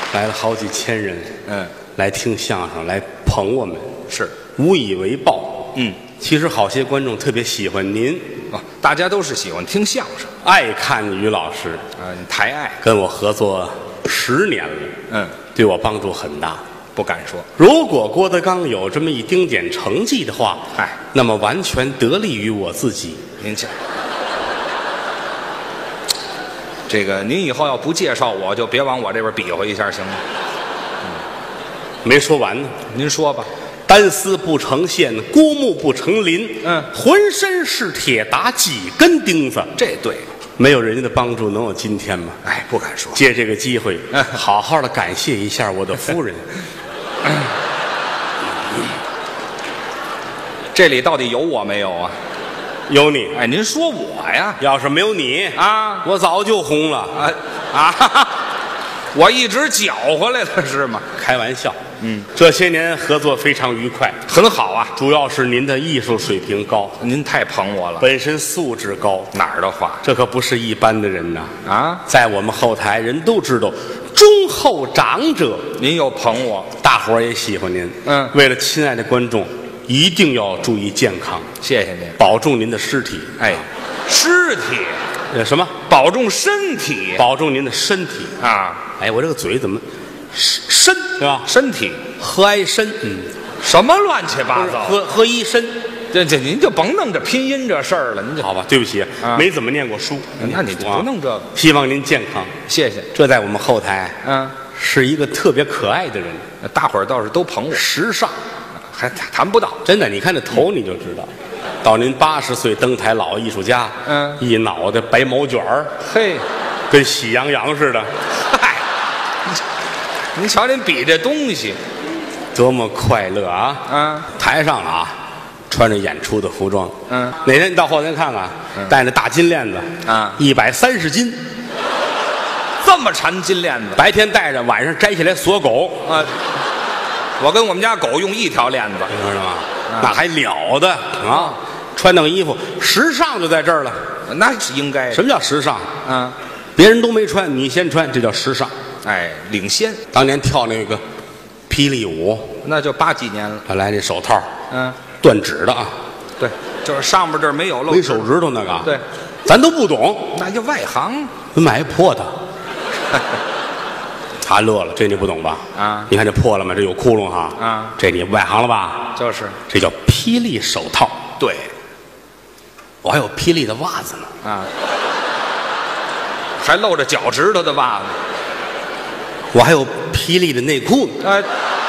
来了好几千人，来听相声，来捧我们， 是无以为报。其实好些观众特别喜欢您， 大家都是喜欢听相声， 爱看于老师。 抬爱， 跟我合作10年了，对我帮助很大。 不敢说。 如果郭德纲有这么一丁点成绩的话，那么完全得力于我自己。 您讲，这个您以后要不介绍我，就别往我这边比划一下，行吗？ 没说完呢， 您说吧。 单丝不成线，孤木不成林。浑身是铁，打几根钉子。 这对， 没有人家的帮助，能有今天吗？ 不敢说。 借这个机会，好好的感谢一下我的夫人。 这里到底有我没有啊？ 有你。 您说我呀？ 要是没有你啊，我早就红了。 我一直搅和来了是吗？ 开玩笑。这些年合作非常愉快， 很好啊。 主要是您的艺术水平高， 您太捧我了。 本身素质高， 哪儿的话？ 这可不是一般的人呐！ 在我们后台人都知道，忠厚长者。 您又捧我， 大伙儿也喜欢您。为了亲爱的观众，一定要注意健康。 谢谢您， 保重您的尸体。 尸体？ 什么？ 保重身体， 保重您的身体啊！ 我这个嘴怎么身是吧？ 身体和哀身， 什么乱七八糟？ 和一身， 这您就甭弄这拼音这事儿了，您就好吧？对不起，没怎么念过书， 那你就不弄这个。 希望您健康， 谢谢。 这在我们后台，是一个特别可爱的人， 大伙儿倒是都捧我， 时尚， 还谈不到。 真的，你看这头你就知道。到您80岁登台，老艺术家，一脑袋白毛卷儿，跟喜羊羊似的。 您瞧您比这东西， 多么快乐啊！台上穿着演出的服装，哪天你到后台看看，戴着大金链子，130斤， 这么缠金链子， 白天戴着，晚上摘下来锁狗。 我跟我们家狗用一条链子， 你知道吗？那还了得啊！穿那个衣服，时尚就在这儿了。 那是应该。 什么叫时尚？别人都没穿，你先穿，这叫时尚。 领先。 当年跳那个霹雳舞， 那就80几年了。 他来那手套，断指的对，就是上边这儿没有露， 没手指头那个。 对， 咱都不懂， 那就外行。 买破的。他乐了，这你不懂吧？你看这破了吗？这有窟窿哈。这你外行了吧？ 就是， 这叫霹雳手套。 对， 我还有霹雳的袜子呢。 还露着脚趾头的袜子。 我还有霹雳的内裤呢。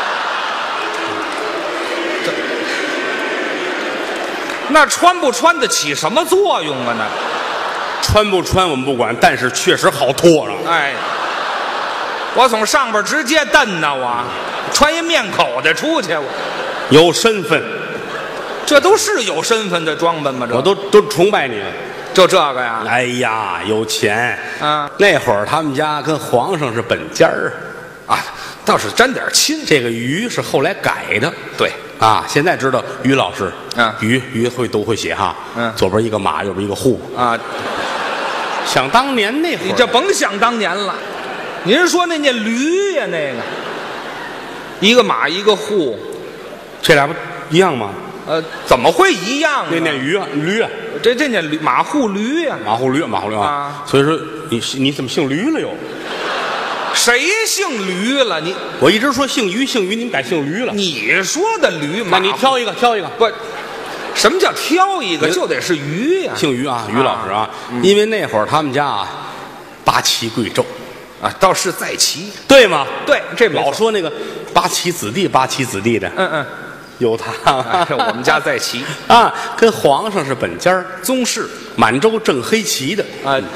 那穿不穿得起什么作用啊？那穿不穿我们不管，但是确实好脱了。 我从上边直接蹬呢，我穿一面口的出去，我有身份， 这都是有身份的装扮吗？这我都崇拜你， 就这个呀。 哎呀，有钱那会儿他们家跟皇上是本家儿倒是沾点亲。 这个于是后来改的， 对现在知道于老师，于都会写哈，左边一个马，右边一个户想当年那会儿， 你这甭想当年了。您说那念驴呀，那个一个马一个户， 这俩不一样吗？ 怎么会一样呢？ 那念驴驴这念驴，马户驴呀， 马户驴所以说你怎么姓驴了又？ 谁姓驴了？ 我一直说姓于，您改姓驴了。 你说的驴， 那你挑一个不？什么叫挑一个？就得是于呀， 姓于于老师因为那会儿他们家八旗贵胄倒是在旗， 对吗？ 对，这老说那个八旗子弟的，有他， 我们家在旗跟皇上是本家宗室， 满洲正黑旗的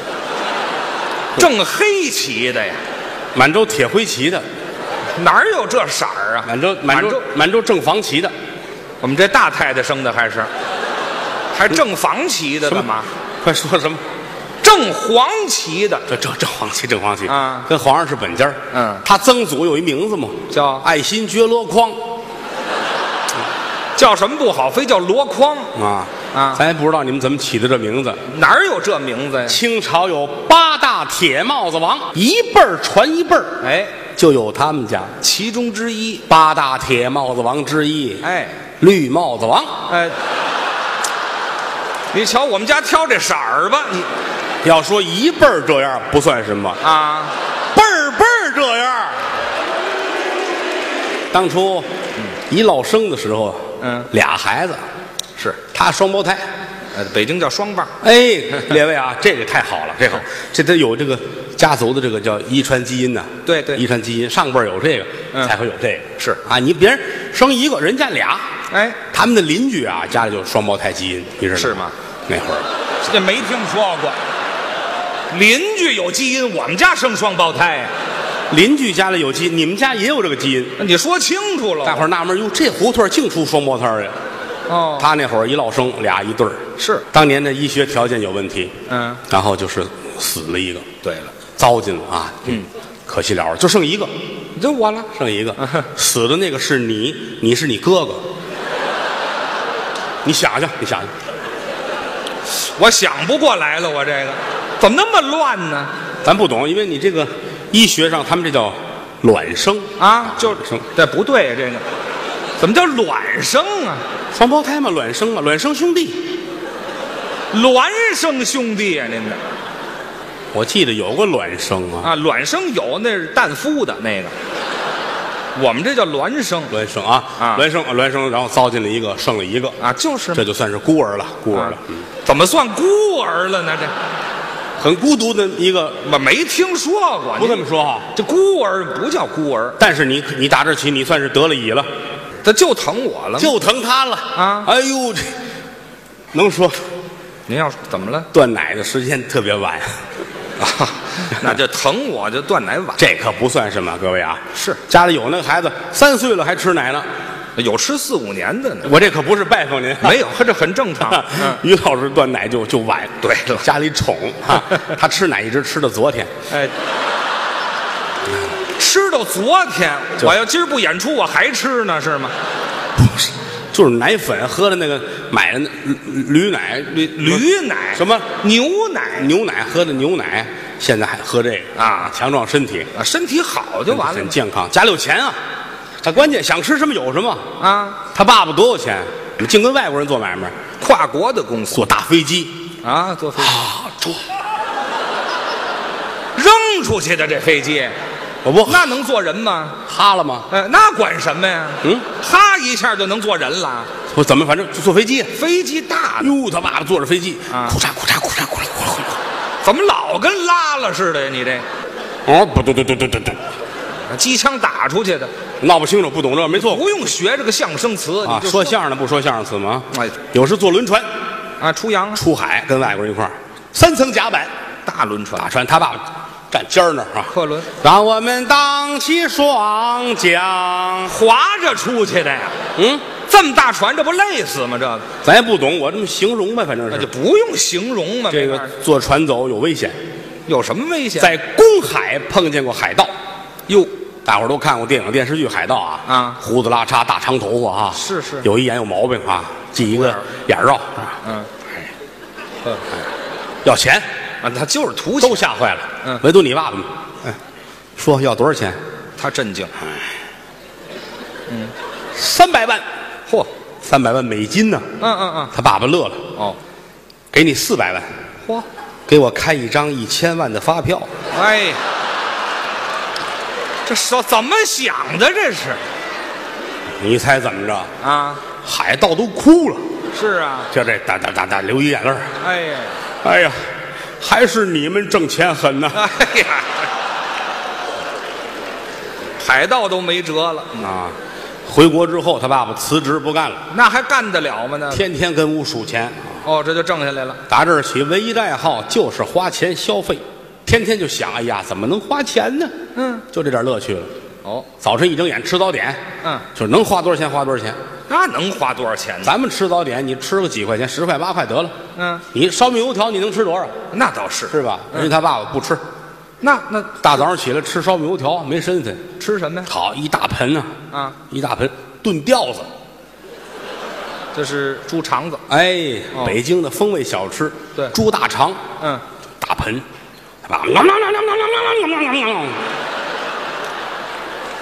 正黑旗的呀， 满洲铁灰旗的， 哪有这色儿啊？ 满洲正黄旗的， 我们这大太太生的还正黄旗的干嘛？ 快说什么？ 正黄旗的， 正黄旗跟皇上是本家他曾祖有一名字嘛， 叫爱新觉罗匡， 叫什么不好，非叫箩筐咱也不知道你们怎么起的这名字， 哪有这名字呀？ 清朝有8大铁帽子王，一辈儿传一辈儿， 就有他们家其中之一 ，8大铁帽子王之一。 哎， 绿帽子王。 哎，你瞧我们家挑这色儿吧，你要说一辈儿这样不算什么啊， 辈儿这样。当初一落生的时候，俩孩子， 是他双胞胎， 北京叫双棒。 哎，列位啊，这个太好了，这好，这得有这个家族的这个叫遗传基因呐。 对对， 遗传基因，上辈儿有这个，才会有这个。 是啊，你别人生一个，人家俩， 哎， 他们的邻居啊，家里就双胞胎基因，你知道吗？ 是吗？ 那会儿这没听说过，邻居有基因，我们家生双胞胎。 邻居家里有基因，你们家也有这个基因。 你说清楚了。 大伙儿纳闷，哟，这胡同净出双胞胎呀？ 哦， 他那会儿一落生俩一对儿， 是当年的医学条件有问题，然后就是死了一个， 对了， 糟践了啊，可惜了，就剩一个， 就我了， 剩一个，死的那个是你，你是你哥哥，你想想， 我想不过来了，我这个怎么那么乱呢？ 咱不懂，因为你这个医学上他们这叫卵生啊，就生， 这不对呀，这个怎么叫卵生啊？ 双胞胎嘛，卵生嘛，卵生兄弟， 孪生兄弟呀，您的。 我记得有个卵生啊， 卵生有，那是蛋孵的那个，我们这叫孪生。 孪生啊，孪生，然后糟践了一个，剩了一个啊，就是这就算是孤儿了，孤儿了。 怎么算孤儿了呢？这很孤独的一个， 我没听说过。 不这么说哈， 这孤儿不叫孤儿， 但是你打这起，你算是得了乙了， 他就疼我了， 就疼他了啊！ 哎呦，这能说， 您要怎么了？ 断奶的时间特别晚啊，那就疼我就断奶晚， 这可不算什么，各位啊， 是家里有那个孩子3岁了还吃奶呢。 有吃4、5年的呢， 我这可不是拜访您， 没有，这很正常。 于老师断奶就晚， 对了， 家里宠啊，他吃奶一直吃到昨天， 哎，吃到昨天，我要今儿不演出我还吃呢，是吗？ 不是，就是奶粉喝的那个买的那驴奶， 驴奶什么牛奶喝的牛奶，现在还喝这个啊， 强壮身体啊，身体好就完了， 很健康，家里有钱啊。他关键想吃什么有什么啊！ 他爸爸多有钱，净跟外国人做买卖， 跨国的公司， 坐大飞机啊，坐飞机扔出去的这飞机， 我不那能坐人吗？ 哈了吗？ 那管什么呀？哈一下就能坐人了。 我怎么反正坐飞机？ 飞机大的哟，他爸爸坐着飞机， 哭嚓，怎么老跟拉了似的呀？你这哦，不对， 机枪打出去的， 闹不清楚，不懂这没错， 不用学这个相声词啊。说相声的不说相声词吗？ 哎， 有时坐轮船啊，出洋出海，跟外国人一块儿，3层甲板， 大轮船， 大船，他爸爸站尖儿那儿啊， 客轮， 让我们荡起双桨， 划着出去的呀。这么大船，这不累死吗？这个咱也不懂，我这么形容呗，反正是那就不用形容嘛。 这个坐船走有危险， 有什么危险？ 在公海碰见过海盗， 哟， 大伙儿都看过电影电视剧海盗啊，胡子拉碴，大长头发啊， 是， 有一眼有毛病啊，系一个眼绕要钱啊，他就是图钱， 都吓坏了，唯独你爸爸，说要多少钱？ 他震惊 ，300万， 嚯 ，300万美金呢？他爸爸乐了， 哦， 给你400万， 嚯， 给我开一张1000万的发票。 哎，这说怎么想的？这是， 你猜怎么着啊？ 海盗都哭了。 是啊， 就这哒流一眼泪儿。 哎呀， 还是你们挣钱狠呐！ 哎呀，海盗都没辙了啊！回国之后，他爸爸辞职不干了， 那还干得了吗？那天天跟屋数钱。 哦，这就挣下来了。 打这儿起，唯一的爱好就是花钱消费，天天就想，哎呀，怎么能花钱呢？就这点乐趣了。 哦， 早晨一睁眼吃早点，就是能花多少钱花多少钱。 那能花多少钱呢？ 咱们吃早点，你吃个几块钱，10块8块得了。你烧饼油条你能吃多少？ 那倒是， 是吧？人家他爸爸不吃， 那大早上起来吃烧饼油条没身份， 吃什么呀？ 好一大盆啊，一大盆炖吊子， 这是猪肠子。 哎，北京的风味小吃， 对， 猪大肠， 大盆，他爸爸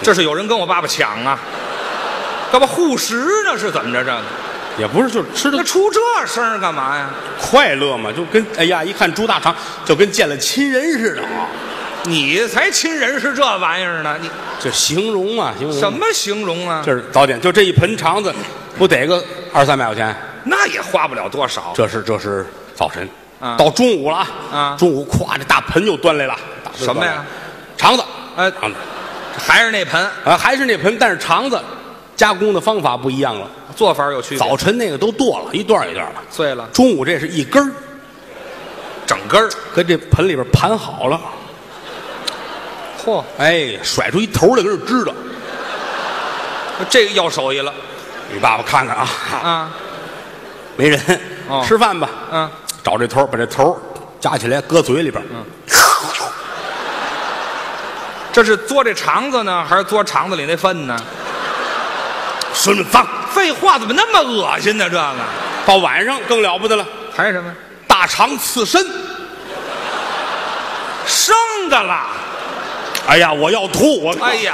这是有人跟我爸爸抢啊？干嘛护食呢？是怎么着？这个也不是，就是吃的。 那出这声干嘛呀？ 快乐嘛，就跟哎呀，一看猪大肠就跟见了亲人似的啊！ 你才亲人是这玩意儿呢？你这形容啊，形容什么形容啊？ 这是早点，就这一盆肠子，不得个200-300块钱？ 那也花不了多少。 这是早晨，到中午了啊！中午咵，这大盆又端来了。 什么呀？ 肠子， 肠子，还是那盆啊，还是那盆，但是肠子加工的方法不一样了， 做法有区别。 早晨那个都剁了一段一段的， 碎了。 中午这是一根儿， 整根儿， 搁这盆里边盘好了。 嚯！ 哎，甩出一头来，跟这支的。 这个要手艺了。 你爸爸看看啊啊，没人，吃饭吧。找这头，把这头夹起来，搁嘴里边。 这是嘬这肠子呢，还是嘬肠子里那粪呢？ 说那脏， 废话，怎么那么恶心呢？这个到晚上更了不得了， 还是什么大肠刺身， 生的了。 哎呀，我要吐！ 哎呀，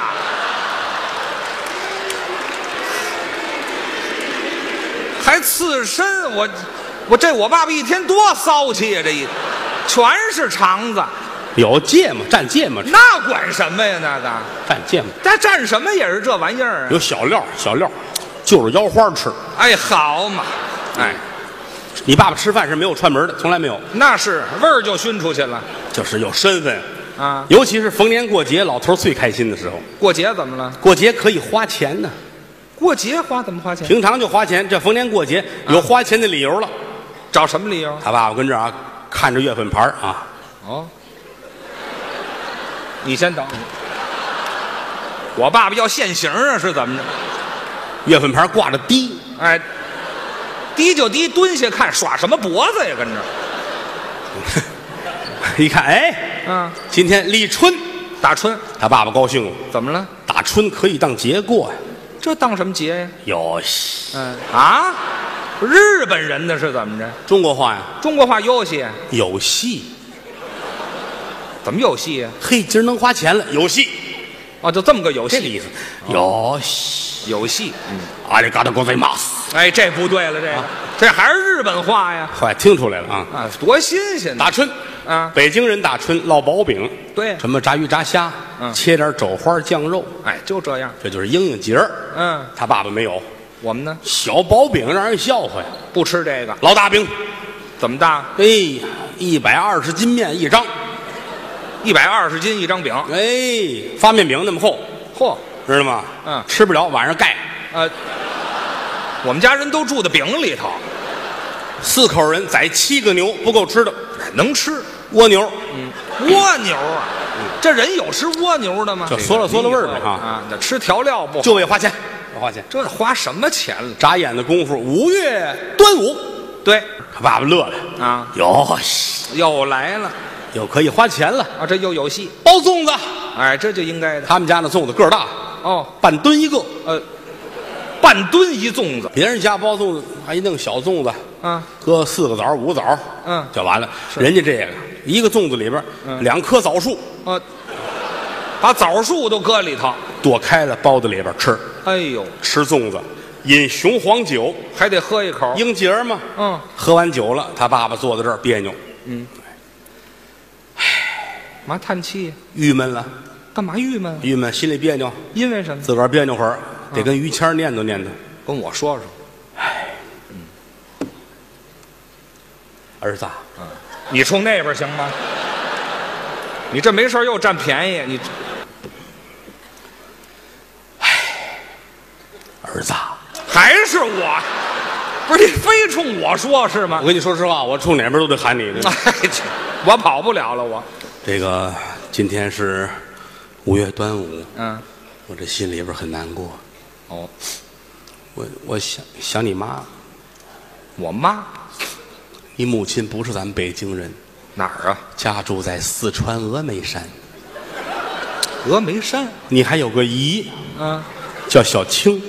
还刺身！我爸爸一天多骚气呀！这一全是肠子。 有芥末蘸芥末吃， 那管什么呀？那个蘸芥末， 但蘸什么也是这玩意儿啊。 有小料，就是腰花吃。 哎，好嘛，哎， 你爸爸吃饭是没有串门的，从来没有。 那是味儿就熏出去了， 就是有身份啊。 尤其是逢年过节，老头最开心的时候。 过节怎么了？ 过节可以花钱呢。 过节怎么花钱？ 平常就花钱，这逢年过节有花钱的理由了。 找什么理由？ 他爸爸跟这儿啊，看着月份牌啊。 哦。你先等，我爸爸要现行啊，是怎么着？ 月份牌挂着低， 哎，低就低，蹲下看，耍什么脖子呀？跟着， 一看，哎，今天立春， 大春， 他爸爸高兴了。 怎么了？ 大春可以当节过呀？ 这当什么节呀？ 有戏。 日本人的是怎么着？ 中国话呀？ 中国话有戏， 有戏。 怎么有戏呀？ 嘿，今儿能花钱了，有戏。 哦，就这么个有戏这个意思。有戏， 有戏。 阿里嘎多ございます。 哎，这不对了，这还是日本话呀？ 快听出来了啊！ 多新鲜！ 大春北京人大春烙薄饼， 对， 什么炸鱼炸虾，切点肘花酱肉， 哎，就这样， 这就是应节儿。他爸爸没有， 我们呢？ 小薄饼让人笑话呀， 不吃这个。 老大饼， 怎么大？ 哎，120斤面一张。 120斤一张饼， 哎，发面饼那么厚， 嚯， 知道吗？吃不了，晚上盖。 我们家人都住在饼里头 ，4口人宰7个牛不够吃的， 能吃蜗牛， 蜗牛啊，这人有吃蜗牛的吗？ 就嗦了味儿呗那吃调料不好， 就为花钱， 这花什么钱了？ 眨眼的功夫，5月端午， 对， 他爸爸乐了啊，又来了。 又可以花钱了啊！这又有戏， 包粽子， 哎，这就应该的。 他们家那粽子个儿大哦， 半吨一个， 半吨一粽子。 别人家包粽子还一弄小粽子，搁4个枣5个枣，就完了。人家这个一个粽子里边2棵枣树， 把枣树都搁里头， 剁开了包在里边吃。 哎呦， 吃粽子，饮雄黄酒， 还得喝一口应节嘛。喝完酒了，他爸爸坐在这儿别扭， 嘛叹气， 郁闷了。 干嘛郁闷？ 郁闷，心里别扭。 因为什么？ 自个儿别扭会儿，得跟于谦念叨念叨。 跟我说说。 儿子， 你冲那边行吗？你这没事又占便宜，你。 儿子， 还是我，不是你非冲我说是吗？ 我跟你说实话，我冲哪边都得喊你。 我跑不了了，我。 这个今天是5月端午，我这心里边很难过。 哦， 我想你妈。 我妈？ 你母亲不是咱们北京人， 哪儿啊？ 家住在四川峨眉山。 峨眉山？ 你还有个姨，叫小青。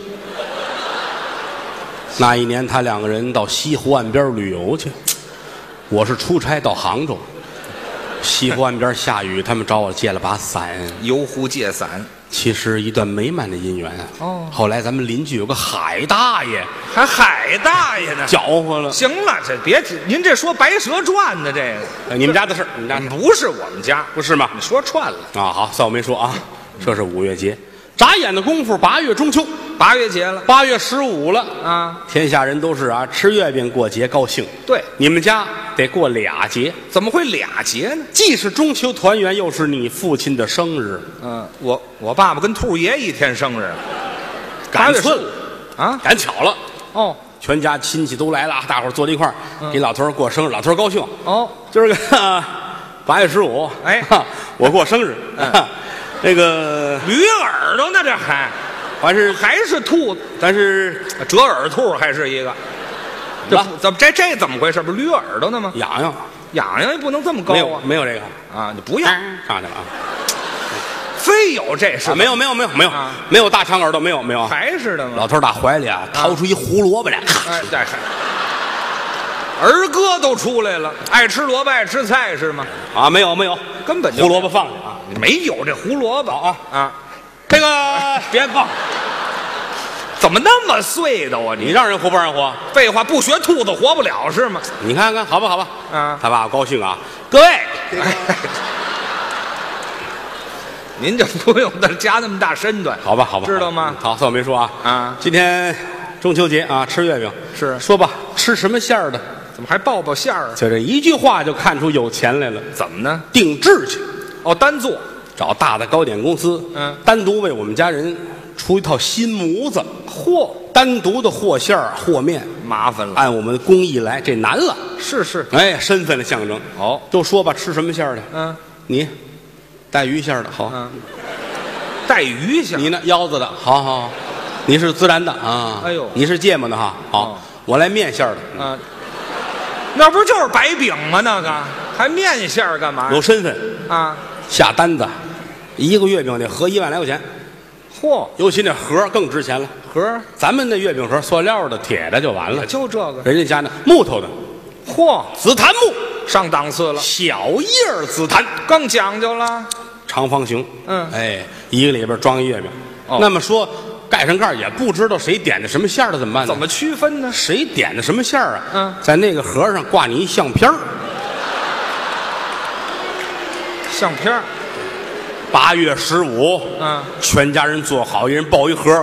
那一年他2个人到西湖岸边旅游去，我是出差到杭州。西湖岸边下雨，他们找我借了把伞， 游湖借伞。 其实一段美满的姻缘啊。哦，后来咱们邻居有个海大爷， 还海大爷呢， 搅和了。 行了，这别您这说《白蛇传》的这个， 你们家的事儿，你们家不是我们家， 不是吗？ 你说串了啊。好，算我没说啊。这是5月节，眨眼的功夫8月中秋 ，8月节了 ，8月15了啊！ 天下人都是啊，吃月饼过节高兴。 对， 你们家得过俩节， 怎么会俩节呢？ 既是中秋团圆，又是你父亲的生日。 我爸爸跟兔爷一天生日， 赶寸了啊， 赶巧了哦， 全家亲戚都来了，大伙儿坐在一块儿，给老头儿过生日，老头儿高兴哦。 今儿个8月15， 哎， 我过生日。那个驴耳朵呢，这还是兔子， 但是折耳兔还是一个，这怎么回事？不是驴耳朵呢吗？ 痒痒也不能这么高啊！ 没有这个啊，你不要上去了啊！ 非有这事？ 没有，没有大长耳朵，没有， 还是的吗？ 老头打怀里啊，掏出一胡萝卜来， 哎，儿歌都出来了，爱吃萝卜爱吃菜是吗？ 啊，没有， 根本就胡萝卜放下啊， 没有这胡萝卜啊， 这个别放， 怎么那么碎的啊？ 你让人活不让人活？ 废话，不学兔子活不了是吗？ 你看看，好吧， 啊， 他爸高兴啊，各位， 您就不用再加那么大身段， 好吧， 知道吗？ 好，算我没说啊， 啊， 今天中秋节啊，吃月饼是， 说吧，吃什么馅儿的？ 怎么还爆馅儿啊？ 就这一句话就看出有钱来了。 怎么呢？ 定制去， 单做， 找大的糕点公司，单独为我们家人出一套新模子，单独的和馅儿和面， 麻烦了。 按我们的工艺来，这难了。 是， 哎，身份的象征。都说吧，吃什么馅儿的？你带鱼馅儿的好， 带鱼馅儿。 你呢？腰子的好，你是孜然的啊。 哎呦， 你是芥末的哈。好，我来面馅儿的。 那不就是白饼吗？那个还面馅儿干嘛？ 有身份啊！ 下单子，一个月饼得合1万来块钱。尤其那盒更值钱了。 盒， 咱们那月饼盒塑料的、铁的就完了， 就这个。 人家家那木头的，紫檀木， 上档次了。 小叶紫檀更讲究了， 长方形。哎，一个里边装一月饼。那么说盖上盖也不知道谁点的什么馅儿的，怎么办呢？ 怎么区分呢？ 谁点的什么馅儿啊？在那个盒上挂你一相片儿。 相片儿。 8月15，全家人坐好，一人抱一盒，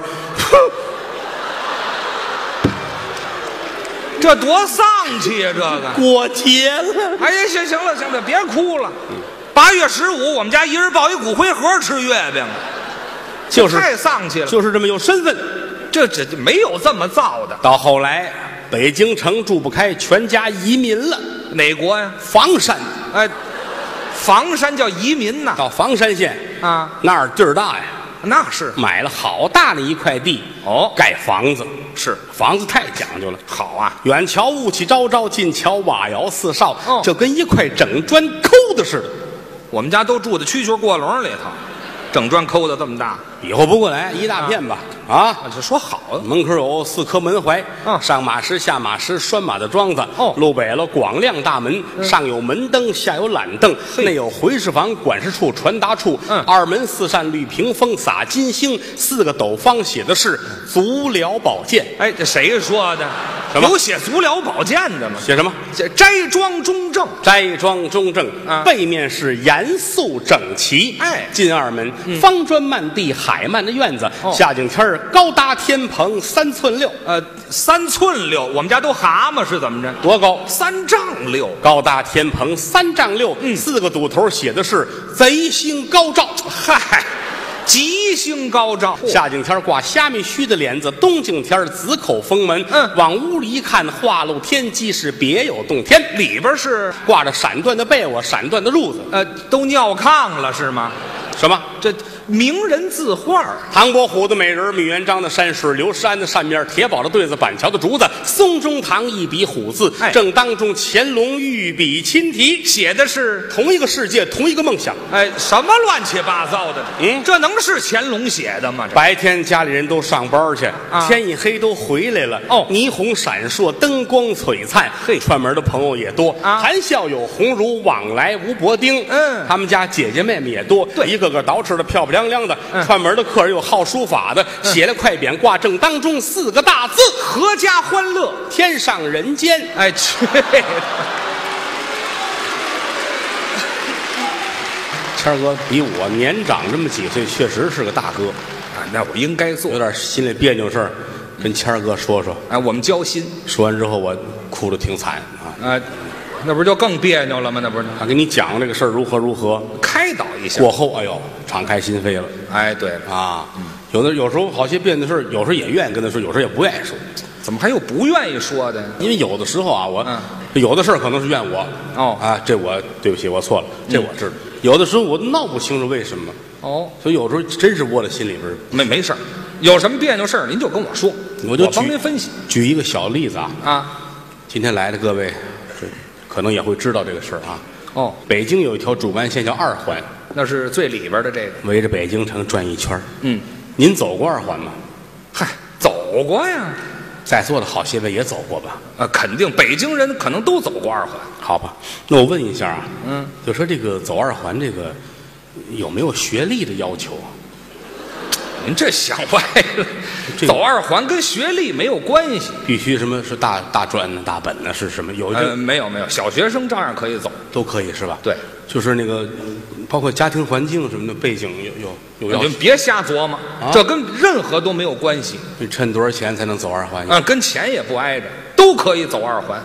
这多丧气呀！这个过节了。 哎呀，行了，别哭了。8月15，我们家一人抱一骨灰盒吃月饼， 就是太丧气了， 就是这么有身份。 这没有这么造的。 到后来，北京城住不开，全家移民了。 哪国呀？ 房山。 哎。房山叫移民呐， 到房山县啊， 那儿地儿大呀， 那是买了好大的一块地盖房子， 是房子太讲究了， 好啊， 远瞧雾气昭昭，近瞧瓦窑四少，就跟一块整砖抠的似的。 我们家都住在蛐蛐过笼里头，整砖抠的这么大， 比划不过来，一大片吧。 这说好了， 门口有4颗门槐，上马石、下马石、拴马的桩子。路北了广亮大门，上有门灯，下有懒凳，内有回事房、管事处、传达处。2门4扇绿屏风，撒金星，4个斗方写的是足疗保健。 哎，这谁说的？有写足疗保健的吗？ 写什么？ 斋庄中正。 斋庄中正，背面是严肃整齐。进2门，方砖漫地，海漫的院子，夏景天高搭天棚3寸6 ，3寸6，我们家都蛤蟆是怎么着？ 多高 ？3丈6， 高搭天棚3丈6，4个堵头写的是贼星高照。 嗨，吉星高照。 夏景天挂虾米须的帘子，冬景天紫口封门。往屋里一看，画露天机是别有洞天。 里边是挂着闪缎的被窝，闪缎的褥子， 都尿炕了是吗？ 什么？ 这名人字画， 唐伯虎的美人，米元璋的山水，刘诗安的扇面，铁宝的对子，板桥的竹子，宋中堂一笔虎字，正当中乾隆御笔亲题， 写的是同一个世界，同一个梦想。 什么乱七八糟的？这能是乾隆写的吗？ 白天家里人都上班去，天一黑都回来了。霓虹闪烁，灯光璀璨，串门的朋友也多，谈笑有鸿儒，往来无薄丁。他们家姐姐妹妹也多，一个个捯饬的漂漂亮亮的。串门的客人有好书法的，写了快匾挂正当中4个大字： 阖家欢乐， 天上人间。 哎，去！ 谦儿哥比我年长这么几岁，确实是个大哥啊，那我应该做。 有点心里别扭事儿，跟谦儿哥说说。 哎，我们交心。 说完之后，我哭得挺惨啊。 那不就更别扭了吗？那不是他给你讲这个事儿如何， 开导一下。 过后，哎呦，敞开心扉了。 哎，对了啊，有时候好些别扭的事儿，有时候也愿意跟他说，有时候也不愿意说。 怎么还有不愿意说的？ 因为有的时候啊，有的事儿可能是怨我。 哦啊，这我对不起，我错了，这我知道。有的时候我闹不清楚为什么。 哦， 所以有时候真是窝在心里边。 没事儿，有什么别扭事儿您就跟我说， 我就帮您分析。 举一个小例子啊。 啊， 今天来的各位，可能也会知道这个事儿啊。 哦， 北京有一条主干线叫2环， 那是最里边的这个， 围着北京城转一圈。您走过2环吗？ 嗨，走过呀。 在座的好些位也走过吧？ 肯定，北京人可能都走过2环。 好吧，那我问一下啊，就说这个走2环这个有没有学历的要求啊？ 您这想歪了，走2环跟学历没有关系。 必须什么是大专呢、大本呢？是什么？有没有，小学生照样可以走， 都可以是吧？ 对， 就是那个包括家庭环境什么的背景有要求。 你别瞎琢磨，这跟任何都没有关系。 你趁多少钱才能走2环？ 跟钱也不挨着，都可以走2环。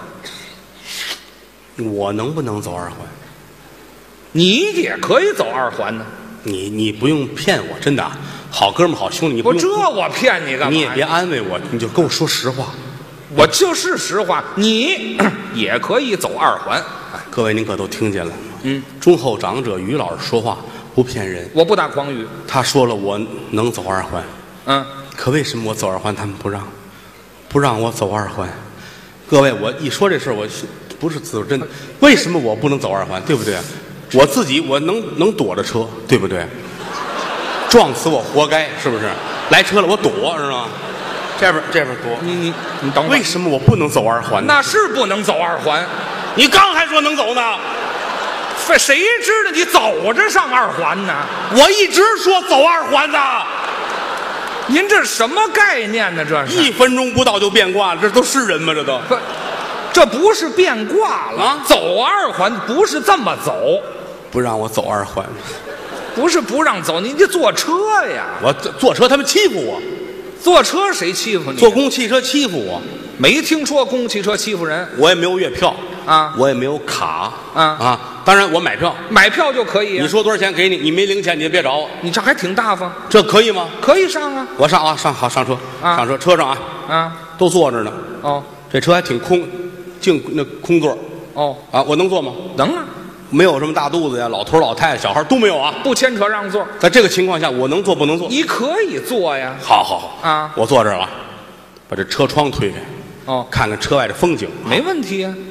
我能不能走2环？ 你也可以走2环呢。 你不用骗我，真的，好哥们好兄弟，你不用。 我骗你干嘛？ 你也别安慰我，你就跟我说实话。 我就是实话，你也可以走2环。 各位您可都听见了。忠厚长者于老师说话不骗人， 我不打诳语。 他说了，我能走2环。可为什么我走2环他们不让我走2环？各位，我一说这事儿，我不是自作真的。为什么我不能走2环？对不对？我自己我能躲着车，对不对？撞死我活该，是不是？来车了我躲，知道吗？这边躲。你等会儿。为什么我不能走2环呢？ 那是不能走2环。 你刚还说能走呢。 谁知道你走着上2环呢？ 我一直说走2环呢。 您这什么概念呢？这是 1分钟不到就变卦了，这都是人吗？这都不，这不是变卦了啊！走2环不是这么走， 不让我走2环， 不是不让走，您就坐车呀！ 我坐车他们欺负我， 坐车谁欺负你？ 坐公共汽车欺负我， 没听说公共汽车欺负人。 我也没有月票啊， 我也没有卡啊。当然我买票就可以啊。 你说多少钱给你，你没零钱你也别找我。 你这还挺大方， 这可以吗？ 可以上啊。 我上啊，上车啊，上车，车上啊，都坐着呢。 哦， 这车还挺空，净那空座。 哦啊，我能坐吗？ 能啊。 没有什么大肚子呀，老头老太太小孩都没有啊， 不牵扯让座。 在这个情况下，我能坐不能坐？ 你可以坐呀。 好啊， 我坐这儿了，把这车窗推开，看看车外的风景， 没问题啊。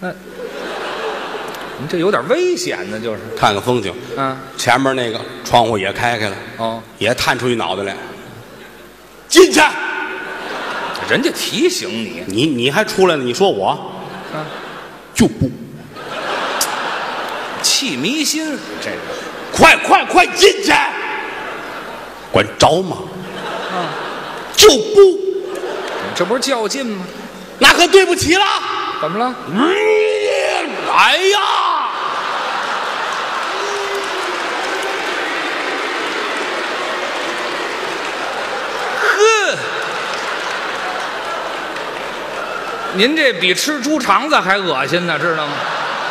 你这有点危险呢，就是看看风景。前面那个窗户也开了，也探出一脑袋来，进去。 人家提醒你还出来了，你说我就不。 气迷心，这个快进去！管着吗？就不， 这不是较劲吗？ 那可对不起了。 怎么了？ 哎呀！ 呵，您这比吃猪肠子还恶心呢，知道吗？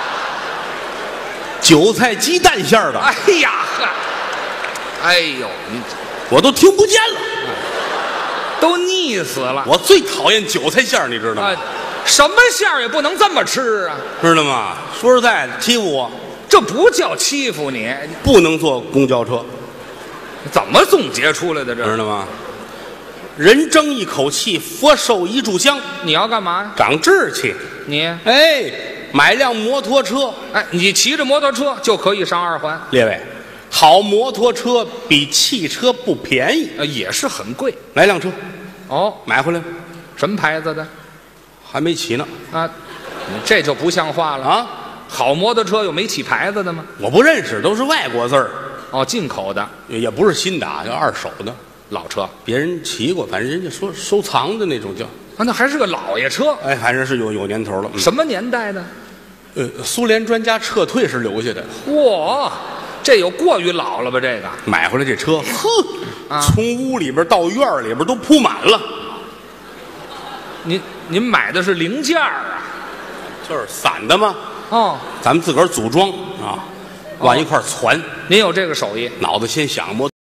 韭菜鸡蛋馅的。 哎呀呵，哎呦， 我都听不见了， 都腻死了。 我最讨厌韭菜馅儿，你知道吗？ 什么馅儿也不能这么吃啊， 知道吗？说实在的，欺负我， 这不叫欺负你。 不能坐公交车， 怎么总结出来的？这知道吗？人争一口气，佛受一炷香。 你要干嘛呀？ 长志气。 你买辆摩托车， 你骑着摩托车就可以上2环。 列位，好摩托车比汽车不便宜， 也是很贵。 来辆车，买回来， 什么牌子的？ 还没起呢。 你这就不像话了啊！好摩托车有没起牌子的吗？ 我不认识，都是外国字儿。 哦，进口的， 也不是新的啊，叫二手的老车， 别人骑过，反正人家说收藏的那种叫。 啊，那还是个老爷车。 哎，反正是有年头了。 什么年代的？ 苏联专家撤退时留下的。 嚯，这有过于老了吧？这个买回来这车， 啊， 从屋里边到院里边都铺满了。 您买的是零件啊？ 就是散的吗？ 哦， 咱们自个儿组装啊，往一块儿攒。 您有这个手艺？ 脑子先想摩，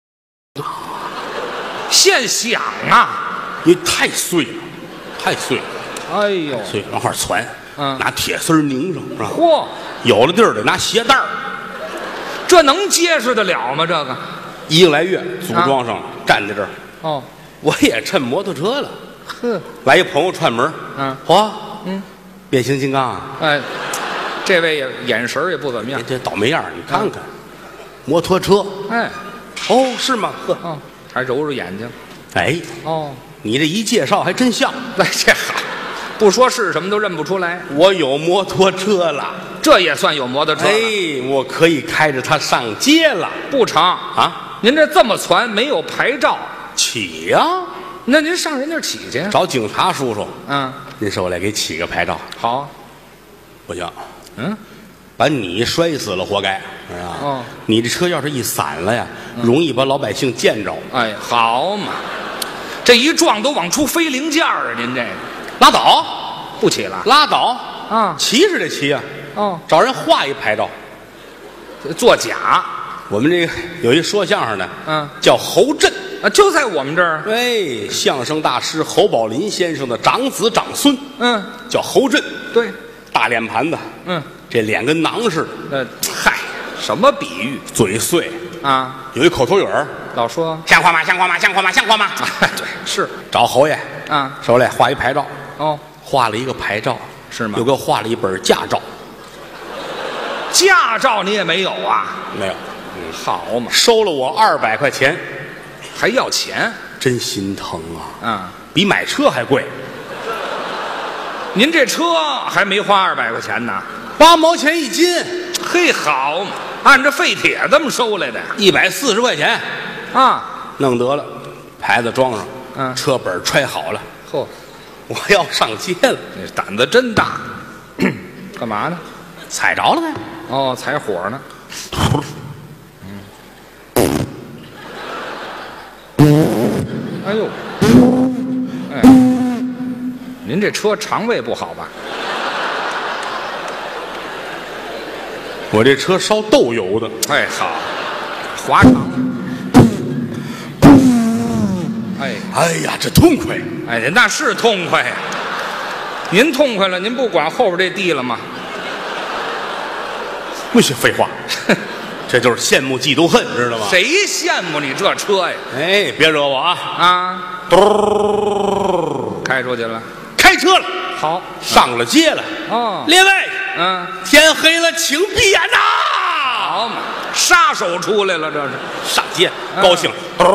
现想啊！ 因为太碎了，太碎了， 哎呦， 碎往块儿攒。拿铁丝拧上，是吧？ 嚯， 有的地儿得拿鞋带儿， 这能结实得了吗？这个 1个来月组装上了，站在这儿。 哦， 我也趁摩托车了。 呵， 来一朋友串门，嚯，变形金刚啊！ 哎，这位也眼神也不怎么样， 这倒霉样你看看，摩托车， 哎， 哦，是吗？呵， 哦，还揉揉眼睛， 哎， 哦， 你这一介绍还真像。 哎，这好，不说是什么都认不出来。 我有摩托车了， 这也算有摩托车了。 哎，我可以开着它上街了。 不成啊？ 您这么传没有牌照， 起呀？ 那您上人那儿起去。 找警察叔叔。您说我来给起个牌照。 好， 不行。把你摔死了活该，是吧？ 哦， 你这车要是一散了呀，容易把老百姓见着。 哎，好嘛，这一撞都往出飞零件啊！您这个拉倒， 不起了， 拉倒啊！ 骑是得骑啊。 哦， 找人画一牌照， 作假。 我们这个有一说相声的，叫侯震啊，就在我们这儿。 哎，相声大师侯宝林先生的长子长孙，叫侯震。 对， 大脸盘子，这脸跟囊似的。 嗨，什么比喻？ 嘴碎啊， 有一口头语儿， 老说像话吗？像话吗？像话吗？像话吗？ 对，是找侯爷啊， 手里画一牌照。 哦， 画了一个牌照， 是吗？ 又给我画了一本驾照。 驾照你也没有啊？ 没有。 好嘛， 收了我200块钱， 还要钱， 真心疼啊！比买车还贵。 您这车还没花200块钱呢 ，8毛钱一斤。 嘿，好嘛，按照废铁这么收来的 ，140块钱啊， 弄得了，牌子装上，车本揣好了。 嚯， 我要上街了， 你胆子真大。干嘛呢？ 踩着了呗。 哦，踩火呢。哎呦，哎，您这车肠胃不好吧？ 我这车烧豆油的。 哎，好，滑肠。 哎呀，这痛快！ 哎，那是痛快呀。您痛快了，您不管后边这地了吗？ 不许废话。这就是羡慕嫉妒恨，知道吗？ 谁羡慕你这车呀？ 哎，别惹我啊！ 开出去了， 开车了， 好， 上了街了。 哦， 列位，天黑了，请闭眼呐！ 好嘛，杀手出来了，这是上街，高兴。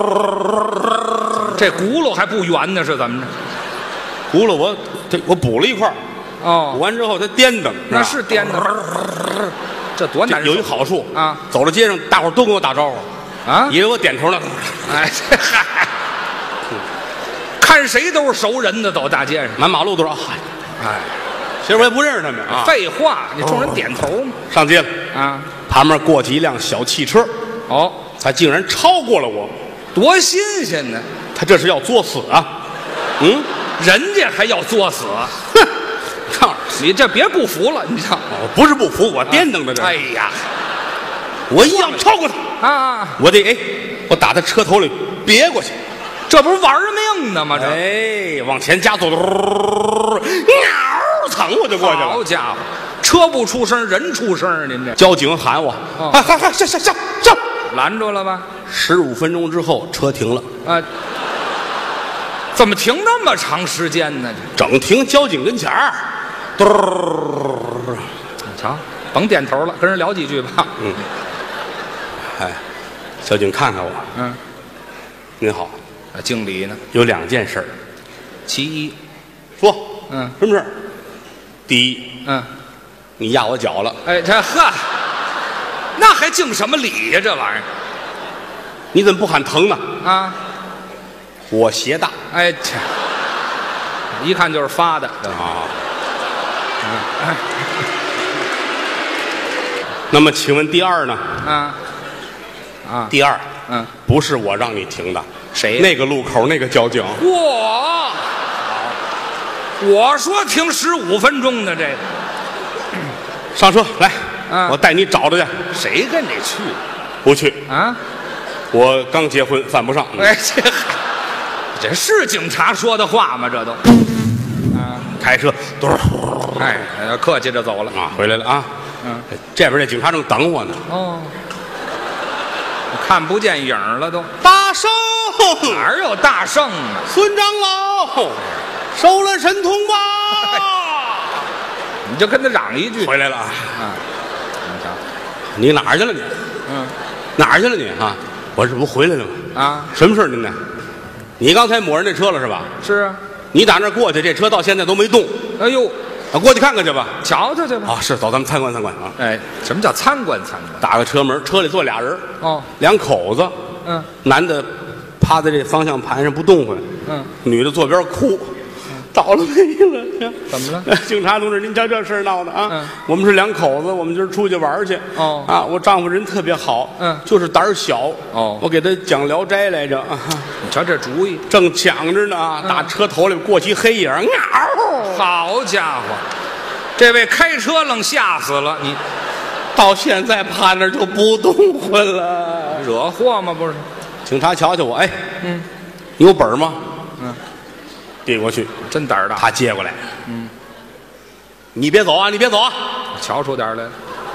这轱辘还不圆呢，是怎么着？ 轱辘我补了一块，补完之后它颠蹬， 那是颠蹬。这多难受！ 有一好处啊， 走到街上，大伙儿都跟我打招呼啊， 以为我点头呢。 哎，这嗨，看谁都是熟人的，走大街上， 满马路都是。哎，其实我也不认识他们啊。 废话，你冲人点头吗？ 上街了啊， 旁边过去一辆小汽车， 哦， 他竟然超过了我， 多新鲜呢！ 他这是要作死啊！ 人家还要作死， 哼！看你这别不服了，你瞧， 不是不服，我颠蹬的这。 哎呀， 我一样超过他啊！ 我得我打他车头里别过去， 这不是玩命呢吗？这往前加速，噌我就过去了。 好家伙，车不出声，人出声，您这交警喊我，下， 拦住了吧 ？15分钟之后，车停了。 怎么停那么长时间呢？ 整停交警跟前儿， 瞧，甭点头了，跟人聊几句吧。 哎，交警看看我，您好， 经理呢？ 有2件事， 其一， 说，什么事？第一，你压我脚了。 哎，这呵，那还敬什么礼呀？这玩意儿， 你怎么不喊疼呢？ 啊， 我鞋大。 哎，这一看就是发的啊。那么，请问第二呢？第二，不是我让你停的， 谁？ 那个路口那个交警。 我说停15分钟的这个。 上车来，我带你找他去。 谁跟你去？ 不去啊！ 我刚结婚，犯不上。 哎，这是警察说的话吗？这都。 开车， 哎，客气着走了啊，回来了啊。这边这警察正等我呢。 哦，看不见影了都。 大圣， 哪有大圣啊？ 孙长老，收了神通吧。 你就跟他嚷一句。 回来了啊。你哪儿去了你？哪儿去了你啊？我这不回来了吗？啊，什么事您呢？你刚才抹人那车了是吧？ 是啊。 你打那儿过去，这车到现在都没动。 哎呦， 过去看看去吧， 瞧瞧去吧。 啊，是，走，咱们参观参观啊。 哎，什么叫参观？ 打开车门，车里坐俩人。 哦， 两口子。男的趴在这方向盘上不动唤。女的坐边哭。倒了霉了！ 怎么了？ 警察同志，您瞧这事儿闹的啊！我们是两口子，我们今儿出去玩去。我丈夫人特别好，就是胆儿小。我给他讲《聊斋》来着。 你瞧这主意， 正讲着呢，打车头里过起黑影， 好家伙，这位开车愣吓死了你！ 到现在趴那儿就不动唤了， 惹祸吗？不是？ 警察瞧瞧我，哎，你有本吗？递过去， 真胆儿大。 他接过来，你别走啊，你别走啊！ 瞧出点来，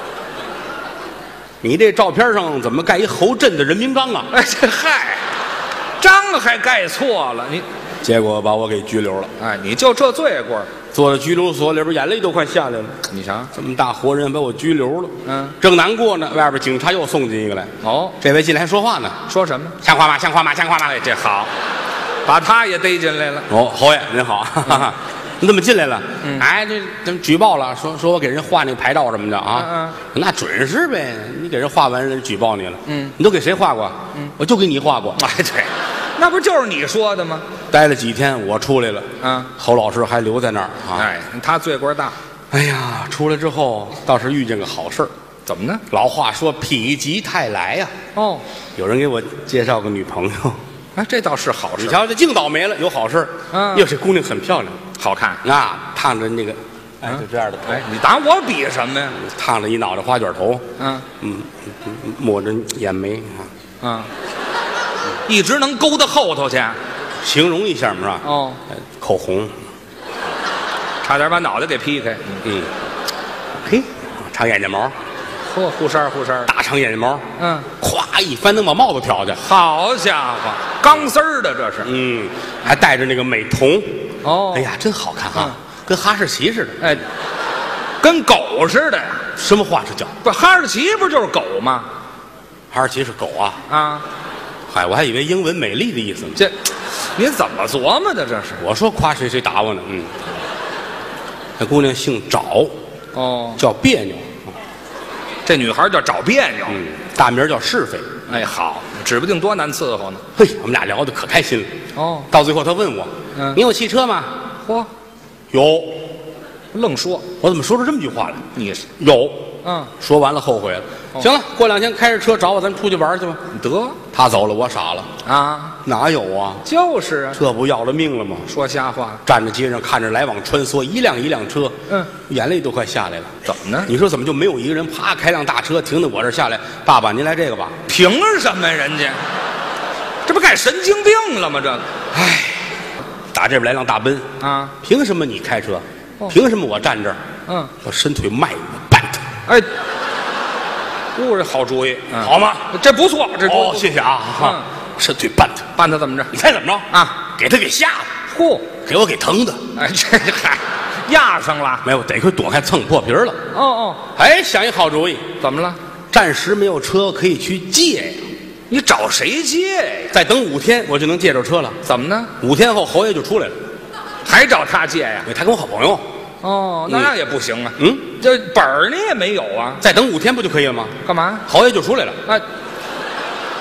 你这照片上怎么盖一侯震的人名章啊？ 哎，这嗨，章还盖错了，你结果把我给拘留了。 哎，你就这罪过， 坐在拘留所里边，眼泪都快下来了。 你瞧， 这么大活人把我拘留了，正难过呢，外边警察又送进一个来。 哦， 这位进来还说话呢， 说什么？ 像话吗？像话吗？像话吗？ 哎，这好。把他也逮进来了。 哦，侯爷您好，你怎么进来了？哎，这举报了，说我给人画那个牌照什么的啊。那准是呗，你给人画完人举报你了。你都给谁画过？我就给你画过。 哎，对，那不就是你说的吗？ 待了几天，我出来了。侯老师还留在那儿啊。 哎，他罪过大。 哎呀，出来之后倒是遇见个好事儿。 怎么呢？ 老话说否极泰来呀。哦，有人给我介绍个女朋友。 哎，这倒是好事。 你瞧，这净倒霉了，有好事。哟，这姑娘很漂亮， 好看啊，烫着那个，哎，就这样的头。 哎，你打我比什么呀？ 烫着一脑袋花卷头。抹着眼眉啊。一直能勾到后头去。 形容一下嘛，是吧？ 哦， 口红， 差点把脑袋给劈开。 嘿，长眼睫毛。 嚯，护衫， 大长眼睫毛，咵一翻能把帽子挑去。 好家伙，钢丝儿的这是， 还带着那个美瞳。 哦， 哎呀，真好看哈，跟哈士奇似的。 哎，跟狗似的呀。 什么话是叫？ 不，哈士奇不就是狗吗？ 哈士奇是狗啊？啊，嗨，我还以为英文美丽的意思呢。 这，您怎么琢磨的？这是？ 我说夸谁谁打我呢。那姑娘姓找，叫别扭。 这女孩叫找别扭， 大名叫是非。 哎，好，指不定多难伺候呢。 嘿，我们俩聊得可开心了。到最后他问我，你有汽车吗？ 嚯， 有。 愣说， 我怎么说出这么句话来？ 你是有。说完了后悔了。行了，过2天开着车找我，咱出去玩去吧。 得， 他走了，我傻了啊！ 哪有啊？ 就是啊， 这不要了命了吗？ 说瞎话。 站在街上看着来往穿梭，一辆一辆车，眼泪都快下来了。 怎么呢？ 你说怎么就没有一个人啪开辆大车停在我这儿下来？爸爸，您来这个吧。 凭什么人家？这不该神经病了吗？这个， 唉，打这边来辆大奔啊！凭什么你开车？凭什么我站这儿？我伸腿迈我绊他。 哎。这好主意， 好吗？ 这不错，这哦，谢谢啊！伸腿绊他， 绊他怎么着？ 你猜怎么着啊？给他给吓的， 嚯， 给我给疼的。 哎，这嗨，压上了。 没有，得亏躲开蹭破皮了。哎，想一好主意， 怎么了？ 暂时没有车可以去借呀。 你找谁借呀？ 再等5天，我就能借着车了。 怎么呢 ？5天后侯爷就出来了， 还找他借呀？ 他跟我好朋友。 那也不行啊。这本儿你也没有啊。 再等5天不就可以了吗？ 干嘛？ 侯爷就出来了。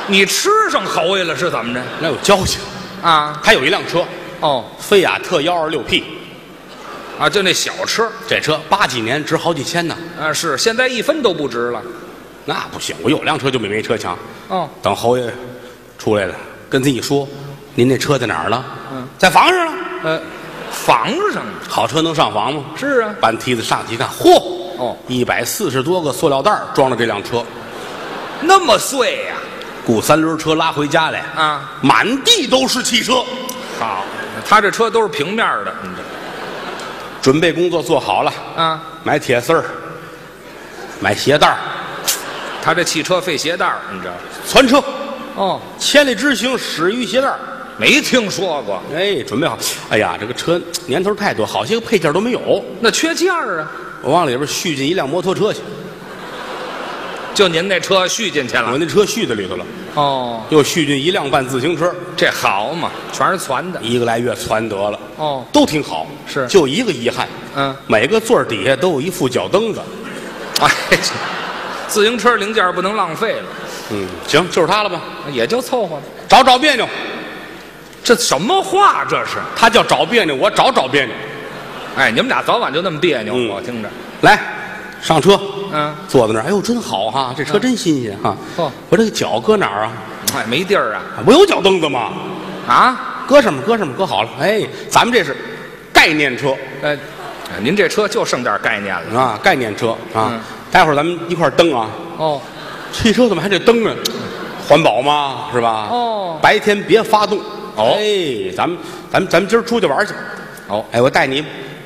你吃上侯爷了是怎么着？ 那有交情啊！ 还有一辆车， 哦， 菲亚特126P， 啊，就那小车， 这车80几年值好几千呢。 啊，是现在1分都不值了。 那不行，我有辆车就没车强。 哦， 等侯爷出来了，跟他一说，您那车在哪儿了？ 嗯， 在房上了。 房上好车能上房吗？ 是啊， 搬梯子上去一看，嚯， 哦 ，140多个塑料袋装了这辆车， 那么碎呀、 雇3轮车拉回家来啊， 满地都是汽车。 好，他这车都是平面的。 准备工作做好了啊， 买铁丝儿，买鞋带儿， 他这汽车费鞋带儿你知道？ 窜车， 哦， 千里之行始于鞋带儿。 没听说过。 哎，准备好。哎呀，这个车年头太多，好些个配件都没有。 那缺件儿啊？ 我往里边续进一辆摩托车去， 就您那车续进去了？ 我那车续在里头了。 哦， 又续进一辆半自行车， 这好嘛，全是攒的。 1个来月攒得了。 哦， 都挺好， 是就一个遗憾。每个座底下都有一副脚蹬子。 哎，自行车零件不能浪费了。 行，就是它了吧？ 也就凑合了。 找别扭， 这什么话这是？ 他叫找别扭，我找别扭。 哎，你们俩早晚就那么别扭，我听着。 来，上车。坐在那儿，哎呦，真好哈，这车真新鲜哈。我这个脚搁哪儿啊？ 哎，没地儿啊。 我有脚蹬子吗？ 啊， 搁上面，搁好了。哎，咱们这是概念车。 您这车就剩点概念了啊，概念车啊。待会儿咱们一块儿蹬啊。 哦， 汽车怎么还得蹬呢？环保嘛，是吧？ 哦， 白天别发动。 哦， 哎，咱们今儿出去玩去。 哦， 哎，我带你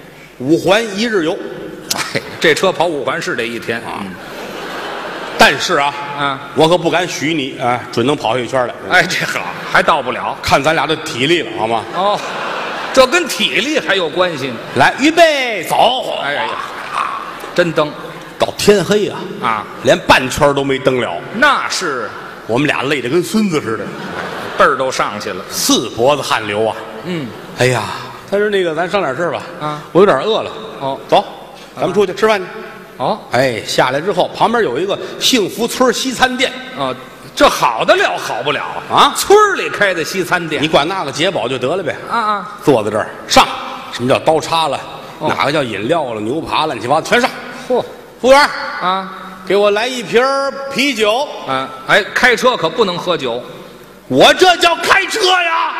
5环1日游。 哎，这车跑5环是这一天啊。 但是啊，我可不敢许你准能跑下一圈来。 哎，这好，还到不了， 看咱俩的体力了，好吗？ 哦，这跟体力还有关系呢。 来，预备，走！ 哎呀，真蹬， 到天黑呀！ 啊， 连半圈都没蹬了。 那是， 我们俩累得跟孙子似的， 辈儿都上去了 ，4脖子汗流啊！哎呀，他说那个，咱商点事儿吧。我有点饿了。 哦， 走，咱们出去吃饭去。 哦， 哎，下来之后，旁边有一个幸福村西餐店。 这好得了，好不了啊！ 村里开的西餐店， 你管那个解饱就得了呗。坐在这儿上，什么叫刀叉了？哪个叫饮料了？牛扒乱七八糟全上。 嚯， 服务员给我来一瓶啤酒。 哎，开车可不能喝酒。 我这叫开车呀！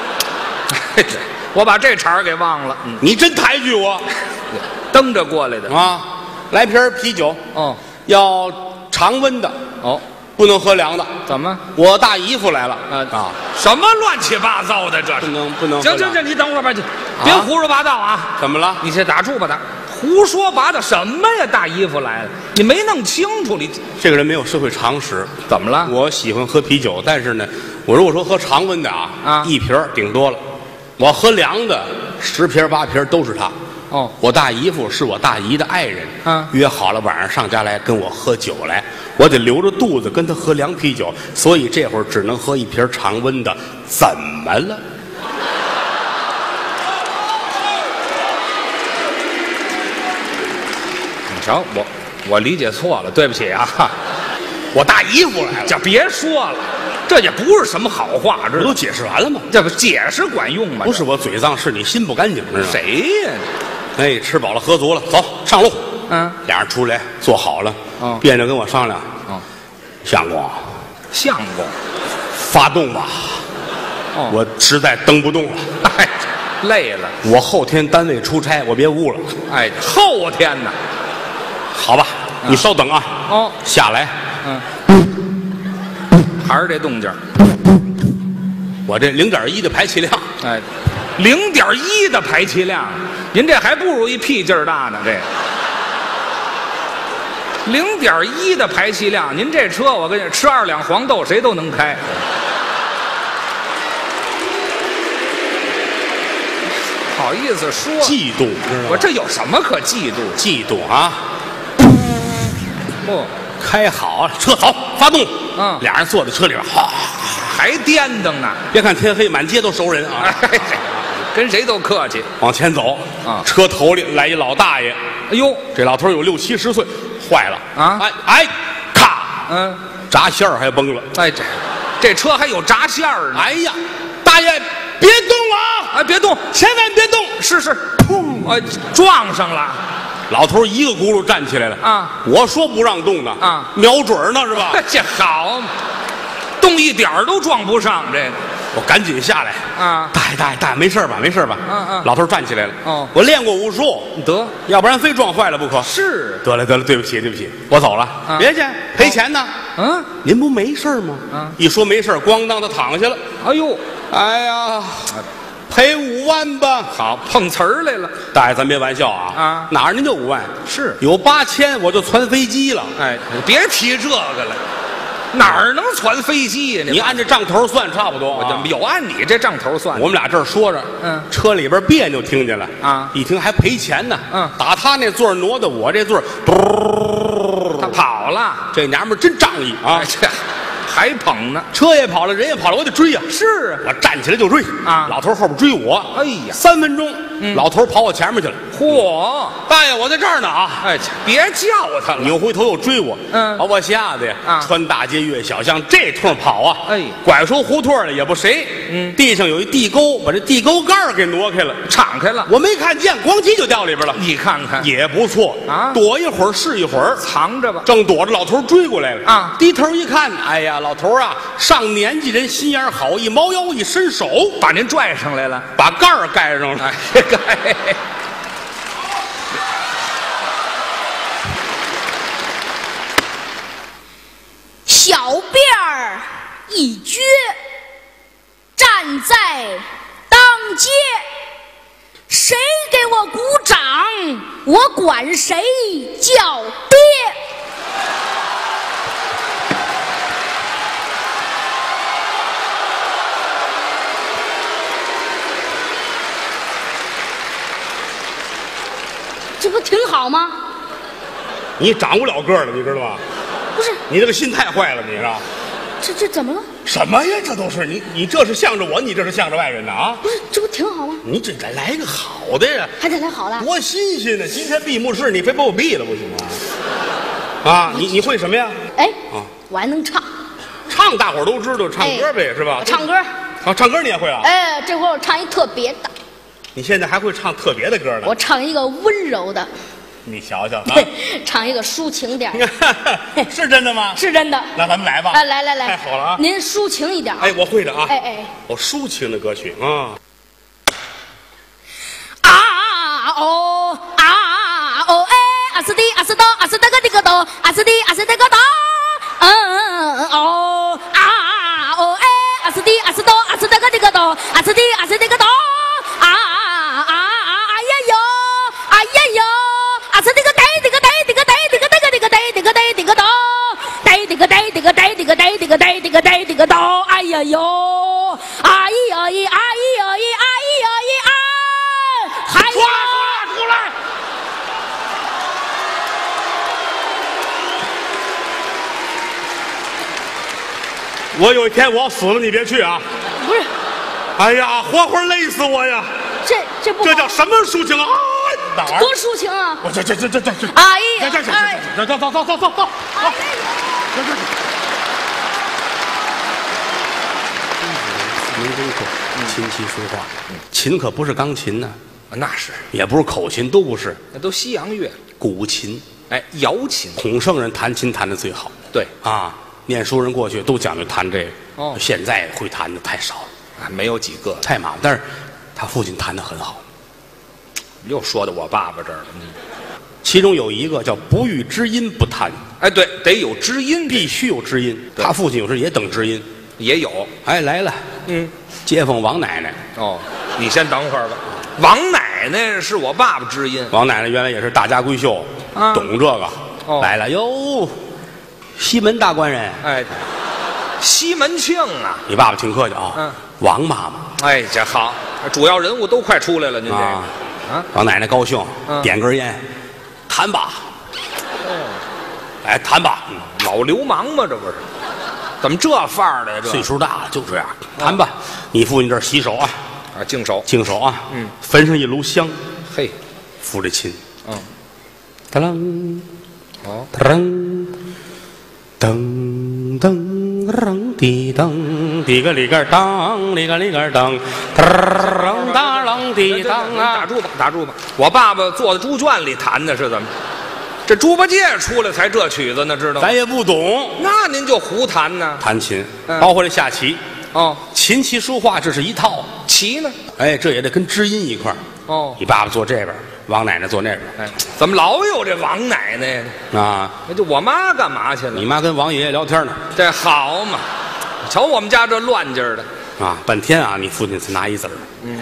我把这茬儿给忘了。 你真抬举我， 蹬着过来的啊！来瓶啤酒。要常温的。不能喝凉的。 怎么？ 我大姨夫来了。 什么乱七八糟的？这是不能。 行，你等会儿吧，别胡说八道啊！ 怎么了？ 你先打住吧，胡说八道什么呀？大姨夫来了，你没弄清楚，你这个人没有社会常识。 怎么了？ 我喜欢喝啤酒，但是呢，我如果说喝常温的1瓶顶多了。我喝凉的10瓶8瓶都是他。我大姨夫是我大姨的爱人。约好了晚上上家来跟我喝酒来，我得留着肚子跟他喝凉啤酒，所以这会儿只能喝1瓶常温的。怎么了？ 你瞧，我理解错了，对不起啊。 我大姨夫来了， 就别说了，这也不是什么好话，这都解释完了吗？ 这不解释管用吗？ 不是我嘴脏，是你心不干净，知道吗？ 谁呀？ 哎，吃饱了喝足了，走上路。俩人出来坐好了。别扭跟我商量。相公，发动吧。我实在蹬不动了。 哎，累了。 我后天单位出差，我别误了。 哎，后天呢？ 好吧，你稍等啊。下来。 还是这动静。 我这0.1的排气量。 哎，0.1的排气量，您这还不如一屁劲儿大呢。这0.1的排气量，您这车我跟你吃2两黄豆谁都能开。好意思说？ 嫉妒，知道吗？ 我这有什么可嫉妒？ 嫉妒啊！开好，车走，发动。俩人坐在车里边， 还颠蹬呢。 别看天黑，满街都熟人啊。 跟谁都客气。往前走车头里来一老大爷。 哎呦， 这老头有60、70岁，坏了啊！ 咔，闸线还崩了。 哎，这这车还有闸线儿呢。 哎呀，大爷别动啊！ 哎，别动， 千万别动！ 是，砰！撞上了。 老头一个轱辘站起来了啊！ 我说不让动呢啊， 瞄准呢是吧？ 这好，动一点儿都撞不上这个。 我赶紧下来啊！ 大爷，没事吧？没事吧？老头站起来了。 哦， 我练过武术， 得， 要不然非撞坏了不可。 是， 得了，对不起，我走了。别去，赔钱呢。您不没事吗？一说没事，咣当的躺下了。 哎呦， 哎呀，赔5万吧。 好，碰瓷儿来了。 大爷，咱别玩笑啊！哪儿您就5万？ 是有8000我就窜飞机了。 哎，别提这个了。哪儿能传飞机呀？ 你按这账头算差不多。 我就有按你这账头算。 我们俩这儿说着，车里边别扭听见了啊！ 一听还赔钱呢。打他那座挪到我这座， 他跑了。 这娘们真仗义啊！ 这还捧呢， 车也跑了，人也跑了，我得追呀！ 是我站起来就追啊！ 老头后边追我。 哎呀 ，3分钟，老头跑我前面去了。 嚯！ 大爷，我在这儿呢啊！ 哎，别叫他了。 扭回头又追我，把我吓得呀！穿大街越小巷，这通跑啊！ 哎， 拐出胡同来也不谁。地上有一地沟，把这地沟盖给挪开了， 敞开了。 我没看见，咣叽就掉里边了。 你看看， 也不错啊！ 躲一会儿是一会儿， 藏着吧。 正躲着，老头追过来了啊！ 低头一看，哎呀，老头啊，上年纪人心眼好，一猫腰一伸手， 把您拽上来了， 把盖儿盖上了。 哎，盖。 小辫儿一撅，站在当街，谁给我鼓掌，我管谁叫爹。这不挺好吗？ 你长不了个儿了，你知道吧？ 不是， 你这个心太坏了，你是吧？ 这怎么了？ 什么呀？这都是你这是向着我，你这是向着外人呢啊？ 不是，这不挺好吗？ 你这得来个好的呀！ 还得来好的， 多新鲜呢！今天闭幕式，你非把我闭了不行啊！啊，你会什么呀？ 哎，我还能唱， 唱大伙儿都知道，唱歌呗，是吧？ 唱歌。 啊，唱歌你也会啊？ 哎，这回我唱一特别的。 你现在还会唱特别的歌呢？ 我唱一个温柔的。 你瞧瞧啊， 唱一个抒情点。 是真的吗？ 是真的。 那咱们来吧。 来， 太好了啊！ 您抒情一点。 哎，我会的啊。 哎， 我抒情的歌曲啊。 啊哦哎，阿斯蒂阿斯多阿斯德个的个多，阿斯蒂阿斯德个多，哦哎，阿斯蒂阿斯多阿斯德个的个多，阿斯蒂阿斯德个多，哎呀哟，阿斯这个呆这个呆这个呆这个呆这个呆这个呆这个多，呆这个呆这个呆这个呆这个呆这个呆这个多，哎呀哟，哎呀咦，哎呀咦，哎呀咦啊！还有出来！我有一天我要死了，你别去啊！ 不是， 哎呀，活活累死我呀！ 这不这叫什么抒情啊？哪儿？ 多抒情啊！ 我这， 哎呀， 走！民工课，琴棋书画，琴可不是钢琴呢， 那是， 也不是口琴，都不是， 那都西洋乐， 古琴。 哎，瑶琴。 孔圣人弹琴弹得最好。 对啊，念书人过去都讲究弹这个。 哦， 现在会弹的太少了， 没有几个， 太麻烦。但是他父亲弹得很好。 又说到我爸爸这儿了。 其中有一个叫不遇知音不弹。 哎，对，得有知音， 必须有知音。他父亲有时也等知音， 也有。 哎，来了，街坊王奶奶。 哦，你先等会儿吧。王奶奶是我爸爸知音。 王奶奶原来也是大家闺秀，懂这个。 哦， 来了哟，西门大官人。 哎，西门庆啊！ 你爸爸挺客气啊。王妈妈。 哎，这好，主要人物都快出来了，您这个啊，王奶奶高兴，点根烟，弹吧。哎，弹吧， 老流氓嘛，这不是？怎么这范儿的呀？这岁数大了就这样，弹吧。你父亲这儿洗手啊， 净手， 净手啊，焚上一炉香， 嘿， 抚着琴， 当啷， 当啷，噔噔噔噔滴噔，滴个里个当，里个里个当，噔当啷滴当啊！ 打住吧，打住吧！我爸爸坐在猪圈里弹的是怎么？这猪八戒出来才这曲子呢，知道吗？ 咱也不懂， 那您就胡弹呢？ 弹琴，包括这下棋， 哦， 琴棋书画这是一套。 棋呢？ 哎，这也得跟知音一块儿。 哦， 你爸爸坐这边，王奶奶坐那边。 哎，怎么老有这王奶奶呢？ 啊， 那就我妈干嘛去了？ 你妈跟王爷爷聊天呢。 这好嘛？瞧我们家这乱劲儿的啊，半天啊，你父亲才拿一字儿。 嗯，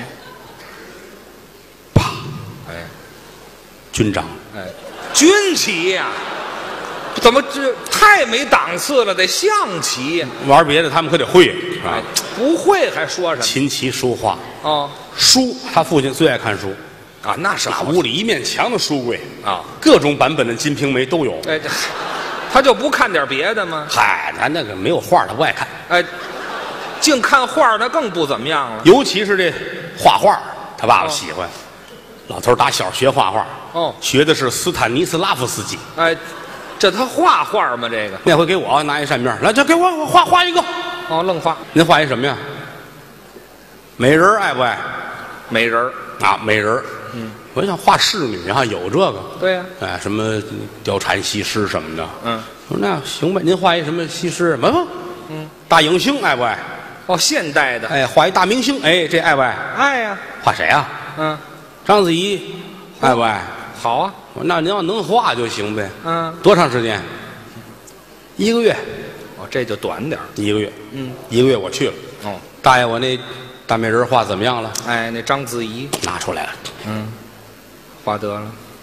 啪， 哎， 军章。 哎，军旗呀、怎么这太没档次了？得象棋呀、 玩别的他们可得会，是吧？ 哎，不会还说什么？ 琴棋书画， 哦书，他父亲最爱看书， 啊，那是好屋里一面墙的书柜啊， 各种版本的《金瓶梅》都有。 哎，这他就不看点别的吗？ 嗨，他那个没有画，他不爱看， 哎，净看画那更不怎么样了。 尤其是这画画，他爸爸喜欢。老头打小学画画， 哦学的是斯坦尼斯拉夫斯基。 哎，这他画画吗？这个那回给我拿一扇面，来，这给我画一个。 哦，愣画您画一什么呀？美人儿爱不爱？ 美人儿。 啊，美人儿。嗯，我想画仕女啊，有这个。 对呀、 哎，什么貂蝉、西施什么的。 嗯， 我说那行吧，您画一什么西施？不，大影星爱不爱？ 哦，现代的。 哎，画一大明星，哎，这爱不爱？ 爱呀、 画谁啊？ 嗯， 章子怡，爱不爱？ 好啊。 我说那您要能画就行呗。 嗯， 多长时间？1个月。 哦，这就短点儿。 1个月。 嗯 ，1个月我去了。 哦， 大爷，我那大美人画怎么样了？ 哎，那章子怡， 拿出来了。 嗯，画得了。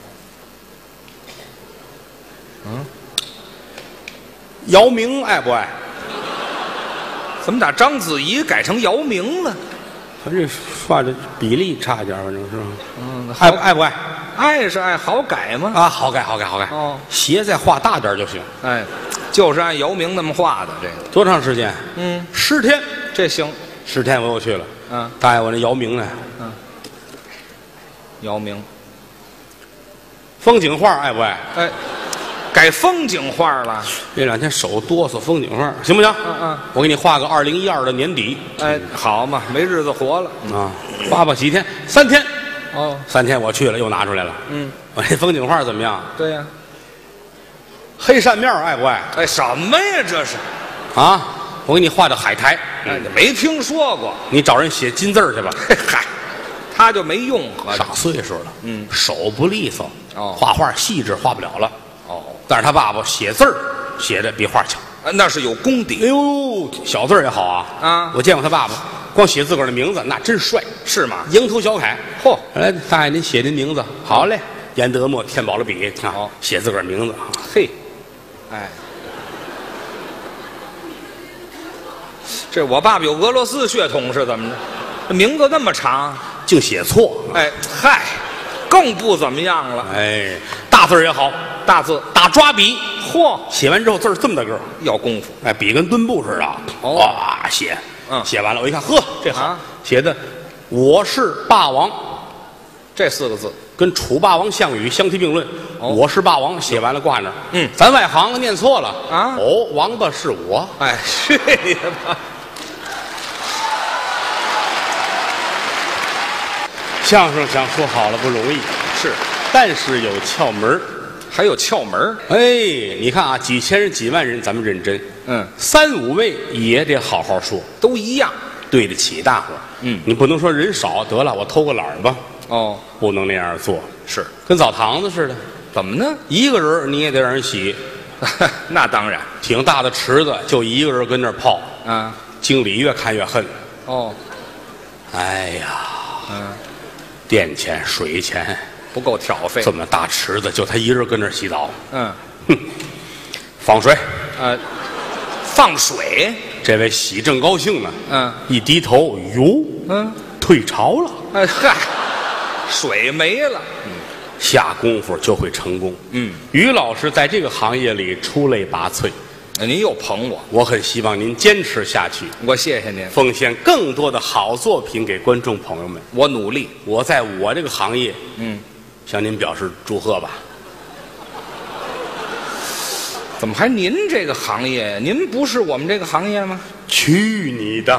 姚明爱不爱？ 怎么打章子怡改成姚明了？ 他这画的比例差一点，反正是吧？ 嗯， 爱不爱？ 爱是爱，好改吗？ 啊，好改。 哦， 鞋再画大点就行。 哎，就是按姚明那么画的这个。 多长时间？10天。 这行。 10天我又去了。 嗯， 大爷，我那姚明呢？ 姚明， 风景画爱不爱？ 哎，改风景画了。 这2天手哆嗦，风景画行不行？我给你画个2012的年底。 哎，好嘛，没日子活了。 啊，画几天？3天。 哦 ，3天我去了，又拿出来了。我这风景画怎么样？ 对呀、 黑扇面爱不爱？ 哎，什么呀这是？ 啊，我给你画的海苔。 哎，没听说过。 你找人写金字儿去吧。 嗨，他就没用合着。 上岁数了，手不利索， 哦画画细致画不了了。 哦， 但是他爸爸写字儿写的比画强。 那是有功哎底。 呦，小字儿也好啊。 啊我见过他爸爸，光写自个儿的名字那真帅， 是吗？ 蝇头小楷。 嚯， 来，大爷您写您名字，好嘞。颜德墨填饱了笔啊好， 写自个儿名字啊。 嘿，哎，这我爸爸有俄罗斯血统是怎么着？这名字那么长， 净写错。 哎嗨，更不怎么样了。 哎，大字儿也好， 大字， 大抓笔， 嚯， 写完之后字儿这么大个儿， 要功夫。 哎，笔跟墩布似的。 哦哇，写，写完了，我一看，呵，这好， 啊写的我是霸王， 这4个字， 跟楚霸王项羽相提并论。我是霸王，写完了挂那儿。咱外行念错了啊哦，王八是我。 哎，去你的吧！ 相声想说好了不容易， 是， 但是有窍门儿。 还有窍门儿。 哎，你看啊，几千人、几万人，咱们认真。3、5位也得好好说， 都一样。 对得起大伙儿。你不能说人少得了，我偷个懒儿吧， 哦， 不能那样做， 是， 跟澡堂子似的， 怎么呢？ 一个人你也得让人洗， 那当然。 挺大的池子，就一个人跟那儿泡。 啊， 经理越看越恨。 哦， 哎呀，电钱、水钱， 不够挑费。 这么大池子，就他一人跟那儿洗澡。 嗯， 放水。 放水。 这位洗正高兴呢。一低头，哟，退潮了。 哎嗨，水没了。 下功夫就会成功。于老师在这个行业里出类拔萃。 您又捧我， 我很希望您坚持下去， 我谢谢您， 奉献更多的好作品给观众朋友们。 我努力。 我在我这个行业，向您表示祝贺吧。 怎么还您这个行业？您不是我们这个行业吗？ 去你的！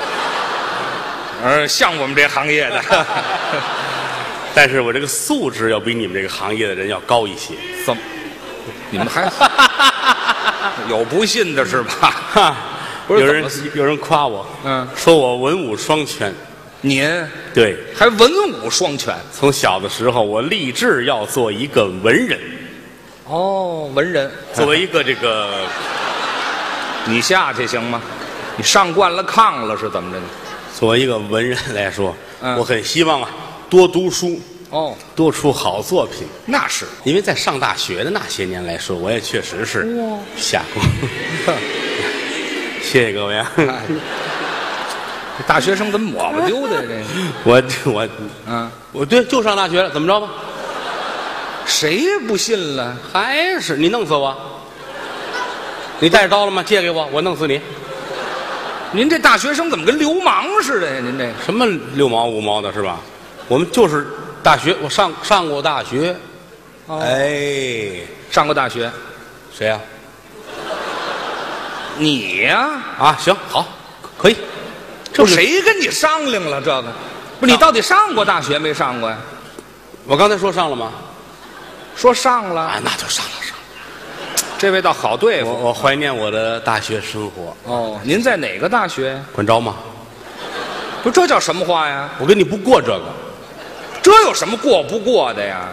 像我们这行业的。 但是我这个素质要比你们这个行业的人要高一些。 怎么？你们还有不信的是吧？不是有人夸我，说我文武双全。 您对， 还文武双全。 从小的时候，我立志要做一个文人。 哦，文人， 作为一个这个， 你下去行吗？你上惯了炕了是怎么着呢？ 作为一个文人来说，我很希望多读书，多出好作品。 那是因为在上大学的那些年来说，我也确实是下功夫。谢谢各位啊！ 大学生怎么抹不丢的这？ 我对，就上大学了，怎么着吧？ 谁也不信了， 还是你弄死我？你带着刀了吗？借给我，我弄死你。 您这大学生怎么跟流氓似的呀？您这什么6毛5毛的是吧？我们就是大学，我上过大学。 上过大学， 谁呀？ 你呀？ 行，好，可以。 这谁跟你商量了？这个不是你到底上过大学没上过呀？ 我刚才说上了吗？ 说上了， 那就上了。 这位倒好对付。 我怀念我的大学生活。 您在哪个大学？ 管着吗？ 不，这叫什么话呀？ 我跟你不过这个， 这有什么过不过的呀？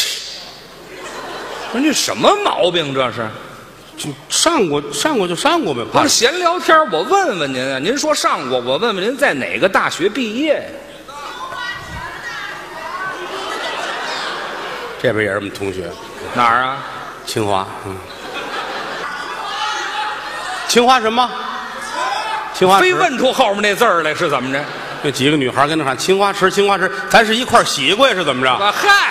不是你什么毛病？这是？ 就上过就上过呗。 不是闲聊天，我问问您啊，您说上过，我问问您在哪个大学毕业？ 这边也是我们同学。 哪儿啊？ 清华。清华什么？清华非问出后面那字儿来是怎么着？ 那几个女孩跟那喊清华池，清华池，咱是一块洗过是怎么着？ 嗨，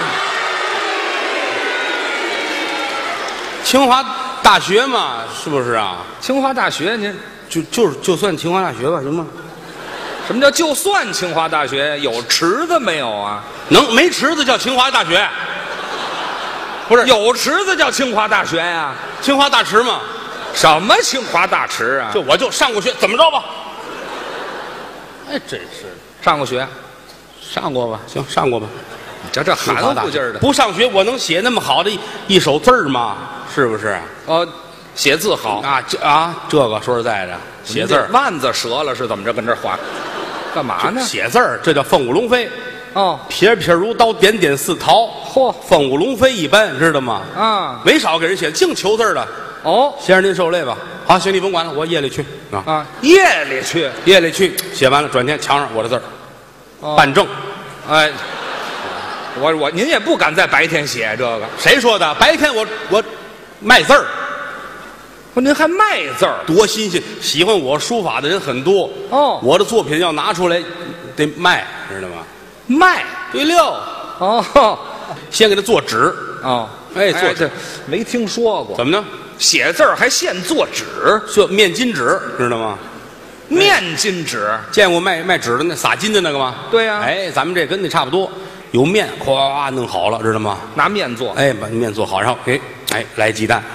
清华大学嘛，是不是啊？ 清华大学，您就算清华大学吧，行吗？ 什么叫就算清华大学？有池子没有啊？ 没池子叫清华大学？不是， 有池子叫清华大学呀？ 清华大池嘛？ 什么清华大池啊？ 我就上过学，怎么着吧？真是上过学， 上过吧？行，上过吧。 这含糊劲儿的。 不上学，我能写那么好的一手字儿吗？是不是？ 写字好这个说实在的，写字儿腕子折了是怎么着？跟这画，干嘛呢？ 写字儿，这叫凤舞龙飞。撇撇如刀，点点似桃。凤舞龙飞一般，知道吗？没少给人写，净求字儿的。先生您受累吧。好，行，你甭管了，我夜里去夜里去， 写完了，转天墙上我的字儿，办正。 您也不敢在白天写这个。 谁说的？白天我卖字儿。 您还卖字儿， 多新鲜！喜欢我书法的人很多。我的作品要拿出来得卖，知道吗？ 卖对溜。先给他做纸。做纸没听说过。 怎么呢？ 写字儿还现做纸， 就面巾纸，知道吗？ 面巾纸， 见过卖纸的那撒金的那个吗？ 对呀。 咱们这跟那差不多，有面，咵弄好了，知道吗？ 拿面做。 把面做好，然后来鸡蛋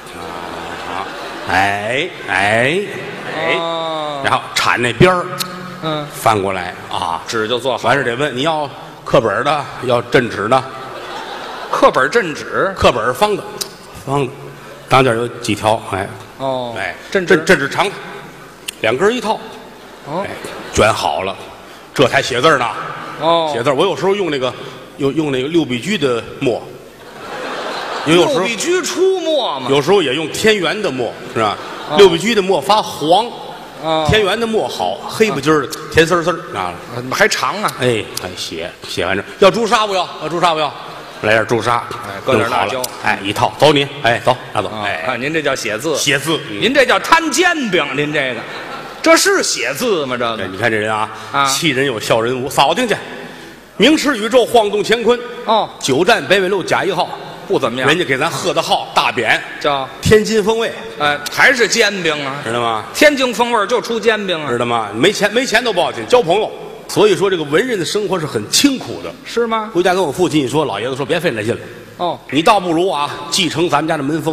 然后铲那边儿，翻过来纸就做好。 完事得问你要课本的，要镇纸的。 课本镇纸， 课本方的，当间有几条，镇纸长的，2根一套，卷好了，这才写字呢。写字我有时候用那个六必居的墨。 六必居出墨嘛， 有时候也用天元的墨，是吧？六必居的墨发黄，天元的墨好，黑不筋儿的，甜丝丝还长啊！ 写完这要朱砂不要？朱砂不要？来点朱砂， 搁点辣椒， 一套，走你，走拿走。 您这叫写字， 您这叫摊煎饼，您这是写字吗？这个， 你看这人气人有笑人无，扫听去，明驰宇宙，晃动乾坤。久战北纬路甲1号。 不怎么样， 人家给咱贺的号大匾叫天津风味， 还是煎饼啊， 知道吗？ 天津风味就出煎饼啊， 知道吗？没钱都不要紧，交朋友。所以说这个文人的生活是很清苦的， 是吗？ 回家跟我父亲一说，老爷子说别费那劲了。你倒不如继承咱们家的门风，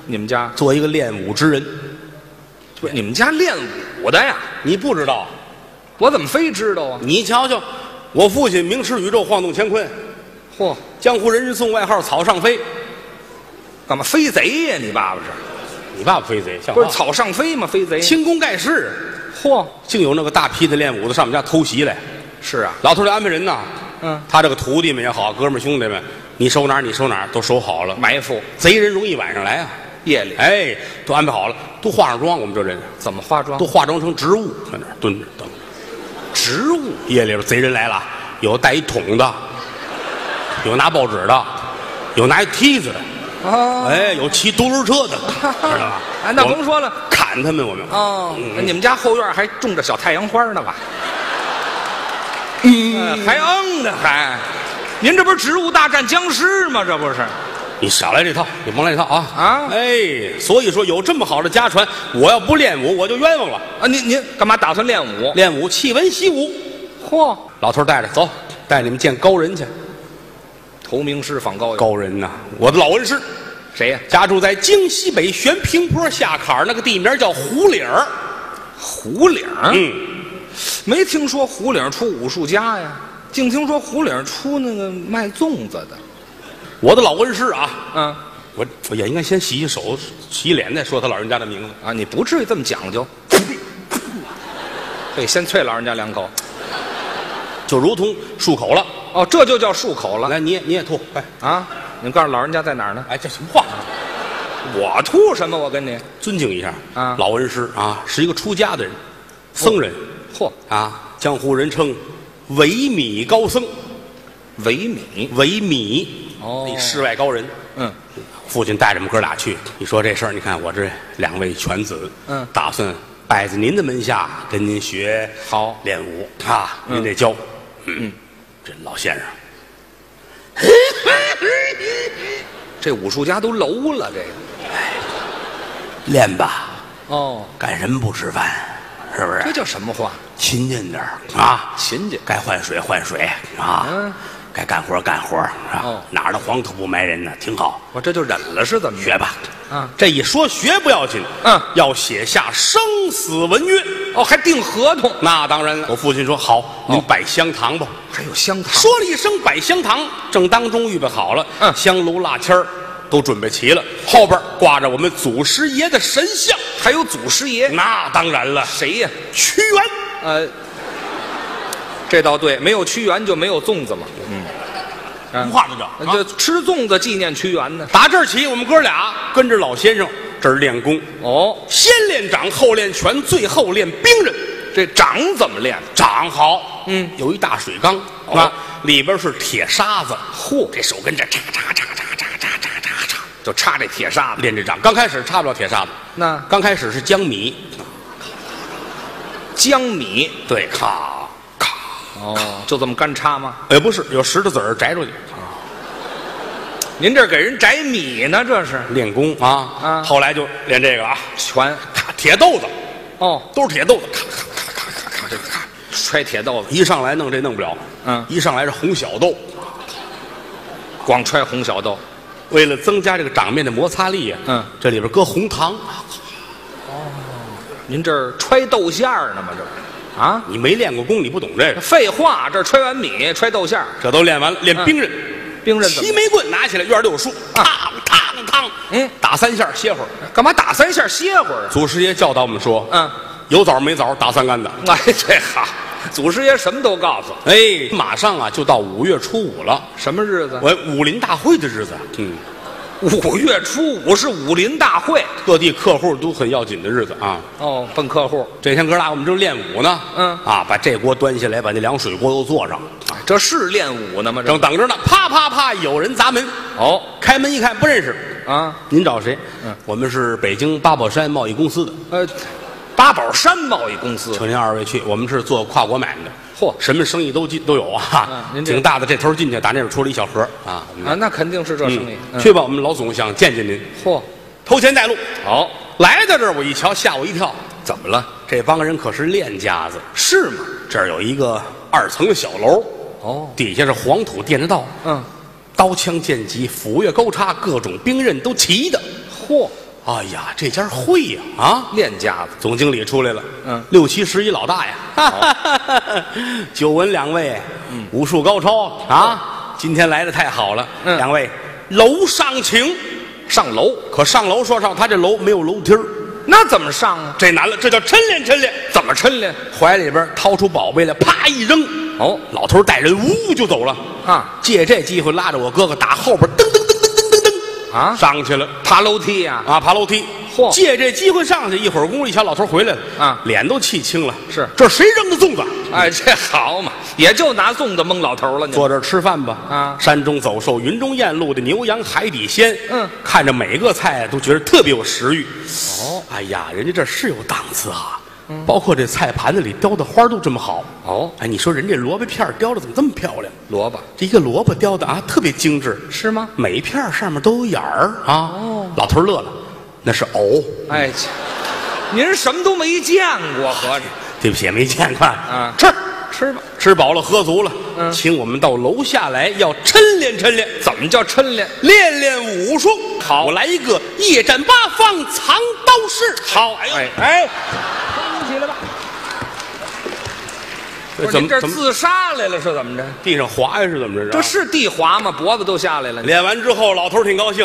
你们家做一个练武之人。 不是你们家练武的呀？ 你不知道？ 我怎么非知道啊？ 你瞧瞧，我父亲名驰宇宙，晃动乾坤， 嚯， 江湖人人送外号草上飞。 干嘛飞贼呀？你爸爸是？ 你爸爸飞贼，像不是草上飞吗？飞贼， 轻功盖世。 嚯， 竟有那个大批的练武的上我们家偷袭来。 是啊， 老头就安排人呐， 他这个徒弟们也好，哥们兄弟们，你收哪儿你收哪儿，都收好了。 埋伏， 贼人容易晚上来啊， 夜里， 哎，都安排好了，都化上妆。我们这人怎么化妆？ 都化妆成植物，在那儿蹲着等。 植物， 夜里边贼人来了，有带一桶的，有拿报纸的，有拿一梯子的，哎，有骑独轮车的，知道吧？ 哎，那甭说了， 砍他们我们。 哦，你们家后院还种着小太阳花呢吧？还呢还，您这不是植物大战僵尸吗？这不是？ 你少来这套，你甭来这套啊！ 啊， 哎，所以说有这么好的家传，我要不练武，我就冤枉了啊！您干嘛打算练武？ 练武，弃文习武。 嚯！ 老头带着走，带你们见高人去。 投名师访高友。 高人呐，我的老恩师。 谁呀？ 家住在京西北悬平坡下坎儿，那个地名叫胡岭儿。 胡岭？没听说胡岭出武术家呀，净听说胡岭出那个卖粽子的。 我的老恩师啊，我也应该先洗洗手、洗洗脸，再说他老人家的名字啊。你不至于这么讲究，对，先啐老人家两口， 就如同漱口了。 哦，这就叫漱口了。 来，你也吐，快啊！你告诉老人家在哪儿呢？ 哎，这什么话？ 我吐什么？我跟你尊敬一下啊！ 老恩师啊，是一个出家的人，僧人。 嚯啊，江湖人称维米高僧。维米哦， 那世外高人。父亲带着我们哥俩去，你说这事儿，你看我这两位犬子，打算拜在您的门下，跟您学好练武啊，您得教。这老先生， 这武术家都楼了，这个练吧。 哦， 干什么不吃饭？是不是？ 这叫什么话？ 勤俭点啊， 勤俭。 该换水换水啊，该干活干活啊。哪儿的黄土不埋人呢？挺好。 我这就忍了是怎么？ 学吧。这一说学不要紧，要写下生死文约。 哦，还订合同？ 那当然了。我父亲说好，您摆香堂吧。 还有香堂。 说了一声摆香堂，正当中预备好了，香炉蜡签都准备齐了，后边挂着我们祖师爷的神像。 还有祖师爷？ 那当然了。 谁呀？ 屈原。 这倒对，没有屈原就没有粽子嘛。 不话就就吃粽子纪念屈原呢。 打这儿起，我们哥俩跟着老先生这儿练功。 哦， 先练掌，后练拳，最后练兵刃。 这掌怎么练？ 掌好，有一大水缸啊，里边是铁沙子。 嚯， 这手跟着叉叉叉叉叉叉叉叉叉， 就插这铁沙子练这掌。刚开始插不了铁沙子， 那刚开始是江米。 江米， 对，咔咔。 哦，就这么干插吗？ 不是，有石头子儿摘出去。 您这给人摘米呢？这是练功啊。后来就练这个啊， 拳， 铁豆子。 哦， 都是铁豆子，咔咔咔咔咔咔，这个咔， 揣铁豆子。 一上来弄这弄不了，一上来是红小豆， 光揣红小豆， 为了增加这个掌面的摩擦力啊，这里边搁红糖。 哦，您这儿揣豆馅儿呢吗？这啊， 你没练过功，你不懂这个。 废话，这揣完米揣豆馅儿， 这都练完了，练兵刃。 兵刃怎么？ 齐眉棍拿起来，院里有树，嘡嘡嘡，打3下歇会儿。 干嘛打3下歇会儿？ 祖师爷教导我们说，有枣没枣打3竿子。 哎，这好，祖师爷什么都告诉。 哎，马上啊就到5月初5了， 什么日子？ 武林大会的日子。 5月初5是武林大会， 各地客户都很要紧的日子啊。 哦，奔客户。 这天哥俩我们正练武呢，把这锅端下来，把那凉水锅又做上。 这是练武呢吗？ 正等着呢，啪啪啪，有人砸门。 哦， 开门一看不认识啊， 您找谁？我们是北京八宝山贸易公司的。 八宝山贸易公司， 请您2位去，我们是做跨国买卖的。 嚯， 什么生意都有啊！挺大的，这头进去，打那边出了一小盒啊。 那肯定是这生意。 去吧，我们老总想见见您。 嚯， 头前带路。 好， 来到这儿我一瞧，吓我一跳。 怎么了？ 这帮人可是练家子。 是吗？ 这儿有一个2层的小楼。 哦， 底下是黄土垫着道。刀枪剑戟斧钺钩叉各种兵刃都齐的。 嚯哎呀，这家会呀啊！ 练家子， 总经理出来了， 6、 7、11老大呀，久闻两位武术高超啊，今天来的太好了，两位楼上请。 上楼， 可上楼说上他这楼没有楼梯儿， 那怎么上啊？ 这难了，这叫抻练抻练。 怎么抻练？ 怀里边掏出宝贝来，啪一扔， 哦， 老头带人呜就走了啊！ 借这机会拉着我哥哥打后边噔噔噔噔噔噔噔啊上去了， 爬楼梯呀！ 啊，爬楼梯。 嚯！ 借这机会上去，一会儿功夫，一瞧老头回来了啊， 脸都气青了。 是， 这谁扔的粽子？ 哎，这好嘛，也就拿粽子蒙老头了。 坐这儿吃饭吧。 啊， 山中走兽，云中雁，陆地牛羊，海底鲜。看着每个菜都觉得特别有食欲。哦，哎呀，人家这是有档次啊。包括这菜盘子里雕的花都这么好哦， 哎，你说人这萝卜片雕的怎么这么漂亮？ 萝卜， 这一个萝卜雕的啊，特别精致， 是吗？ 每一片上面都有眼儿啊。哦，老头乐了，那是藕。 哎，您什么都没见过，合着？ 对不起，没见过啊。吃吧， 吃饱了，喝足了，请我们到楼下来，要抻练抻练。 怎么叫抻练？ 练练武术。 好， 我来一个夜战八方藏刀式。 好，哎，起来吧。 怎么这自杀来了是怎么着？ 地上滑呀是怎么着？ 这是地滑吗？脖子都下来了。 练完之后，老头挺高兴。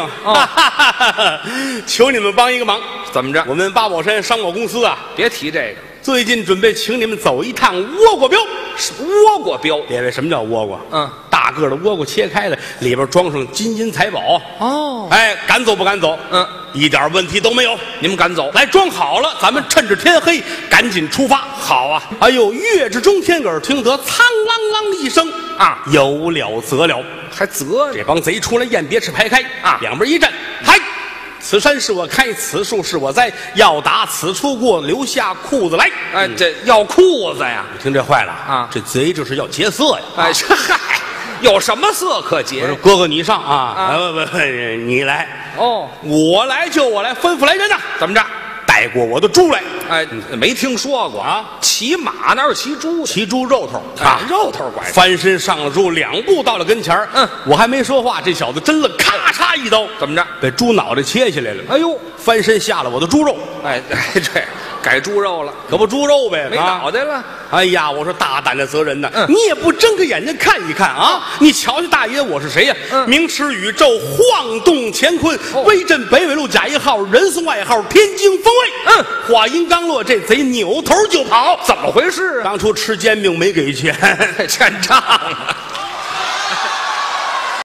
求你们帮一个忙。 怎么着？ 我们八宝山商贸公司啊， 别提这个。 最近准备请你们走一趟倭瓜镖。 倭瓜镖， 列位，什么叫倭瓜？大个的倭瓜切开了，里边装上金银财宝。 哦， 哎，敢走不敢走？一点问题都没有。 你们敢走？ 来，装好了，咱们趁着天黑赶紧出发。 好啊！ 哎呦，月至中天，耳听得苍啷啷一声啊，有了则了， 还责这帮贼出来雁别翅排开啊， 两边一站，嗨！此山是我开，此树是我栽，要打此处过，留下裤子来。 哎，这要裤子呀！ 你听这坏了啊！ 这贼这是要劫色呀！ 哎，这嗨，有什么色可劫？ 我说哥哥你上啊！不，你来哦， 我来就我来，吩咐来人呐！ 怎么着？ 带过我的猪来。 哎，没听说过啊！骑马哪有骑猪的？ 骑猪肉头啊，肉头拐。 翻身上了猪，2步到了跟前儿。我还没说话，这小子真了，咔嚓一刀， 怎么着？ 把猪脑袋切下来了。 哎呦， 翻身下了我的猪肉。 哎，这改猪肉了， 可不猪肉呗， 没脑袋了。 哎呀，我说大胆的责人呐，你也不睁个眼睛看一看啊！你瞧瞧大爷我是谁呀？名驰宇宙，晃动乾坤，威震北纬路甲1号，人送外号天津风卫。话音刚落，这贼扭头就跑， 怎么回事啊？ 当初吃煎饼没给钱， 欠账了。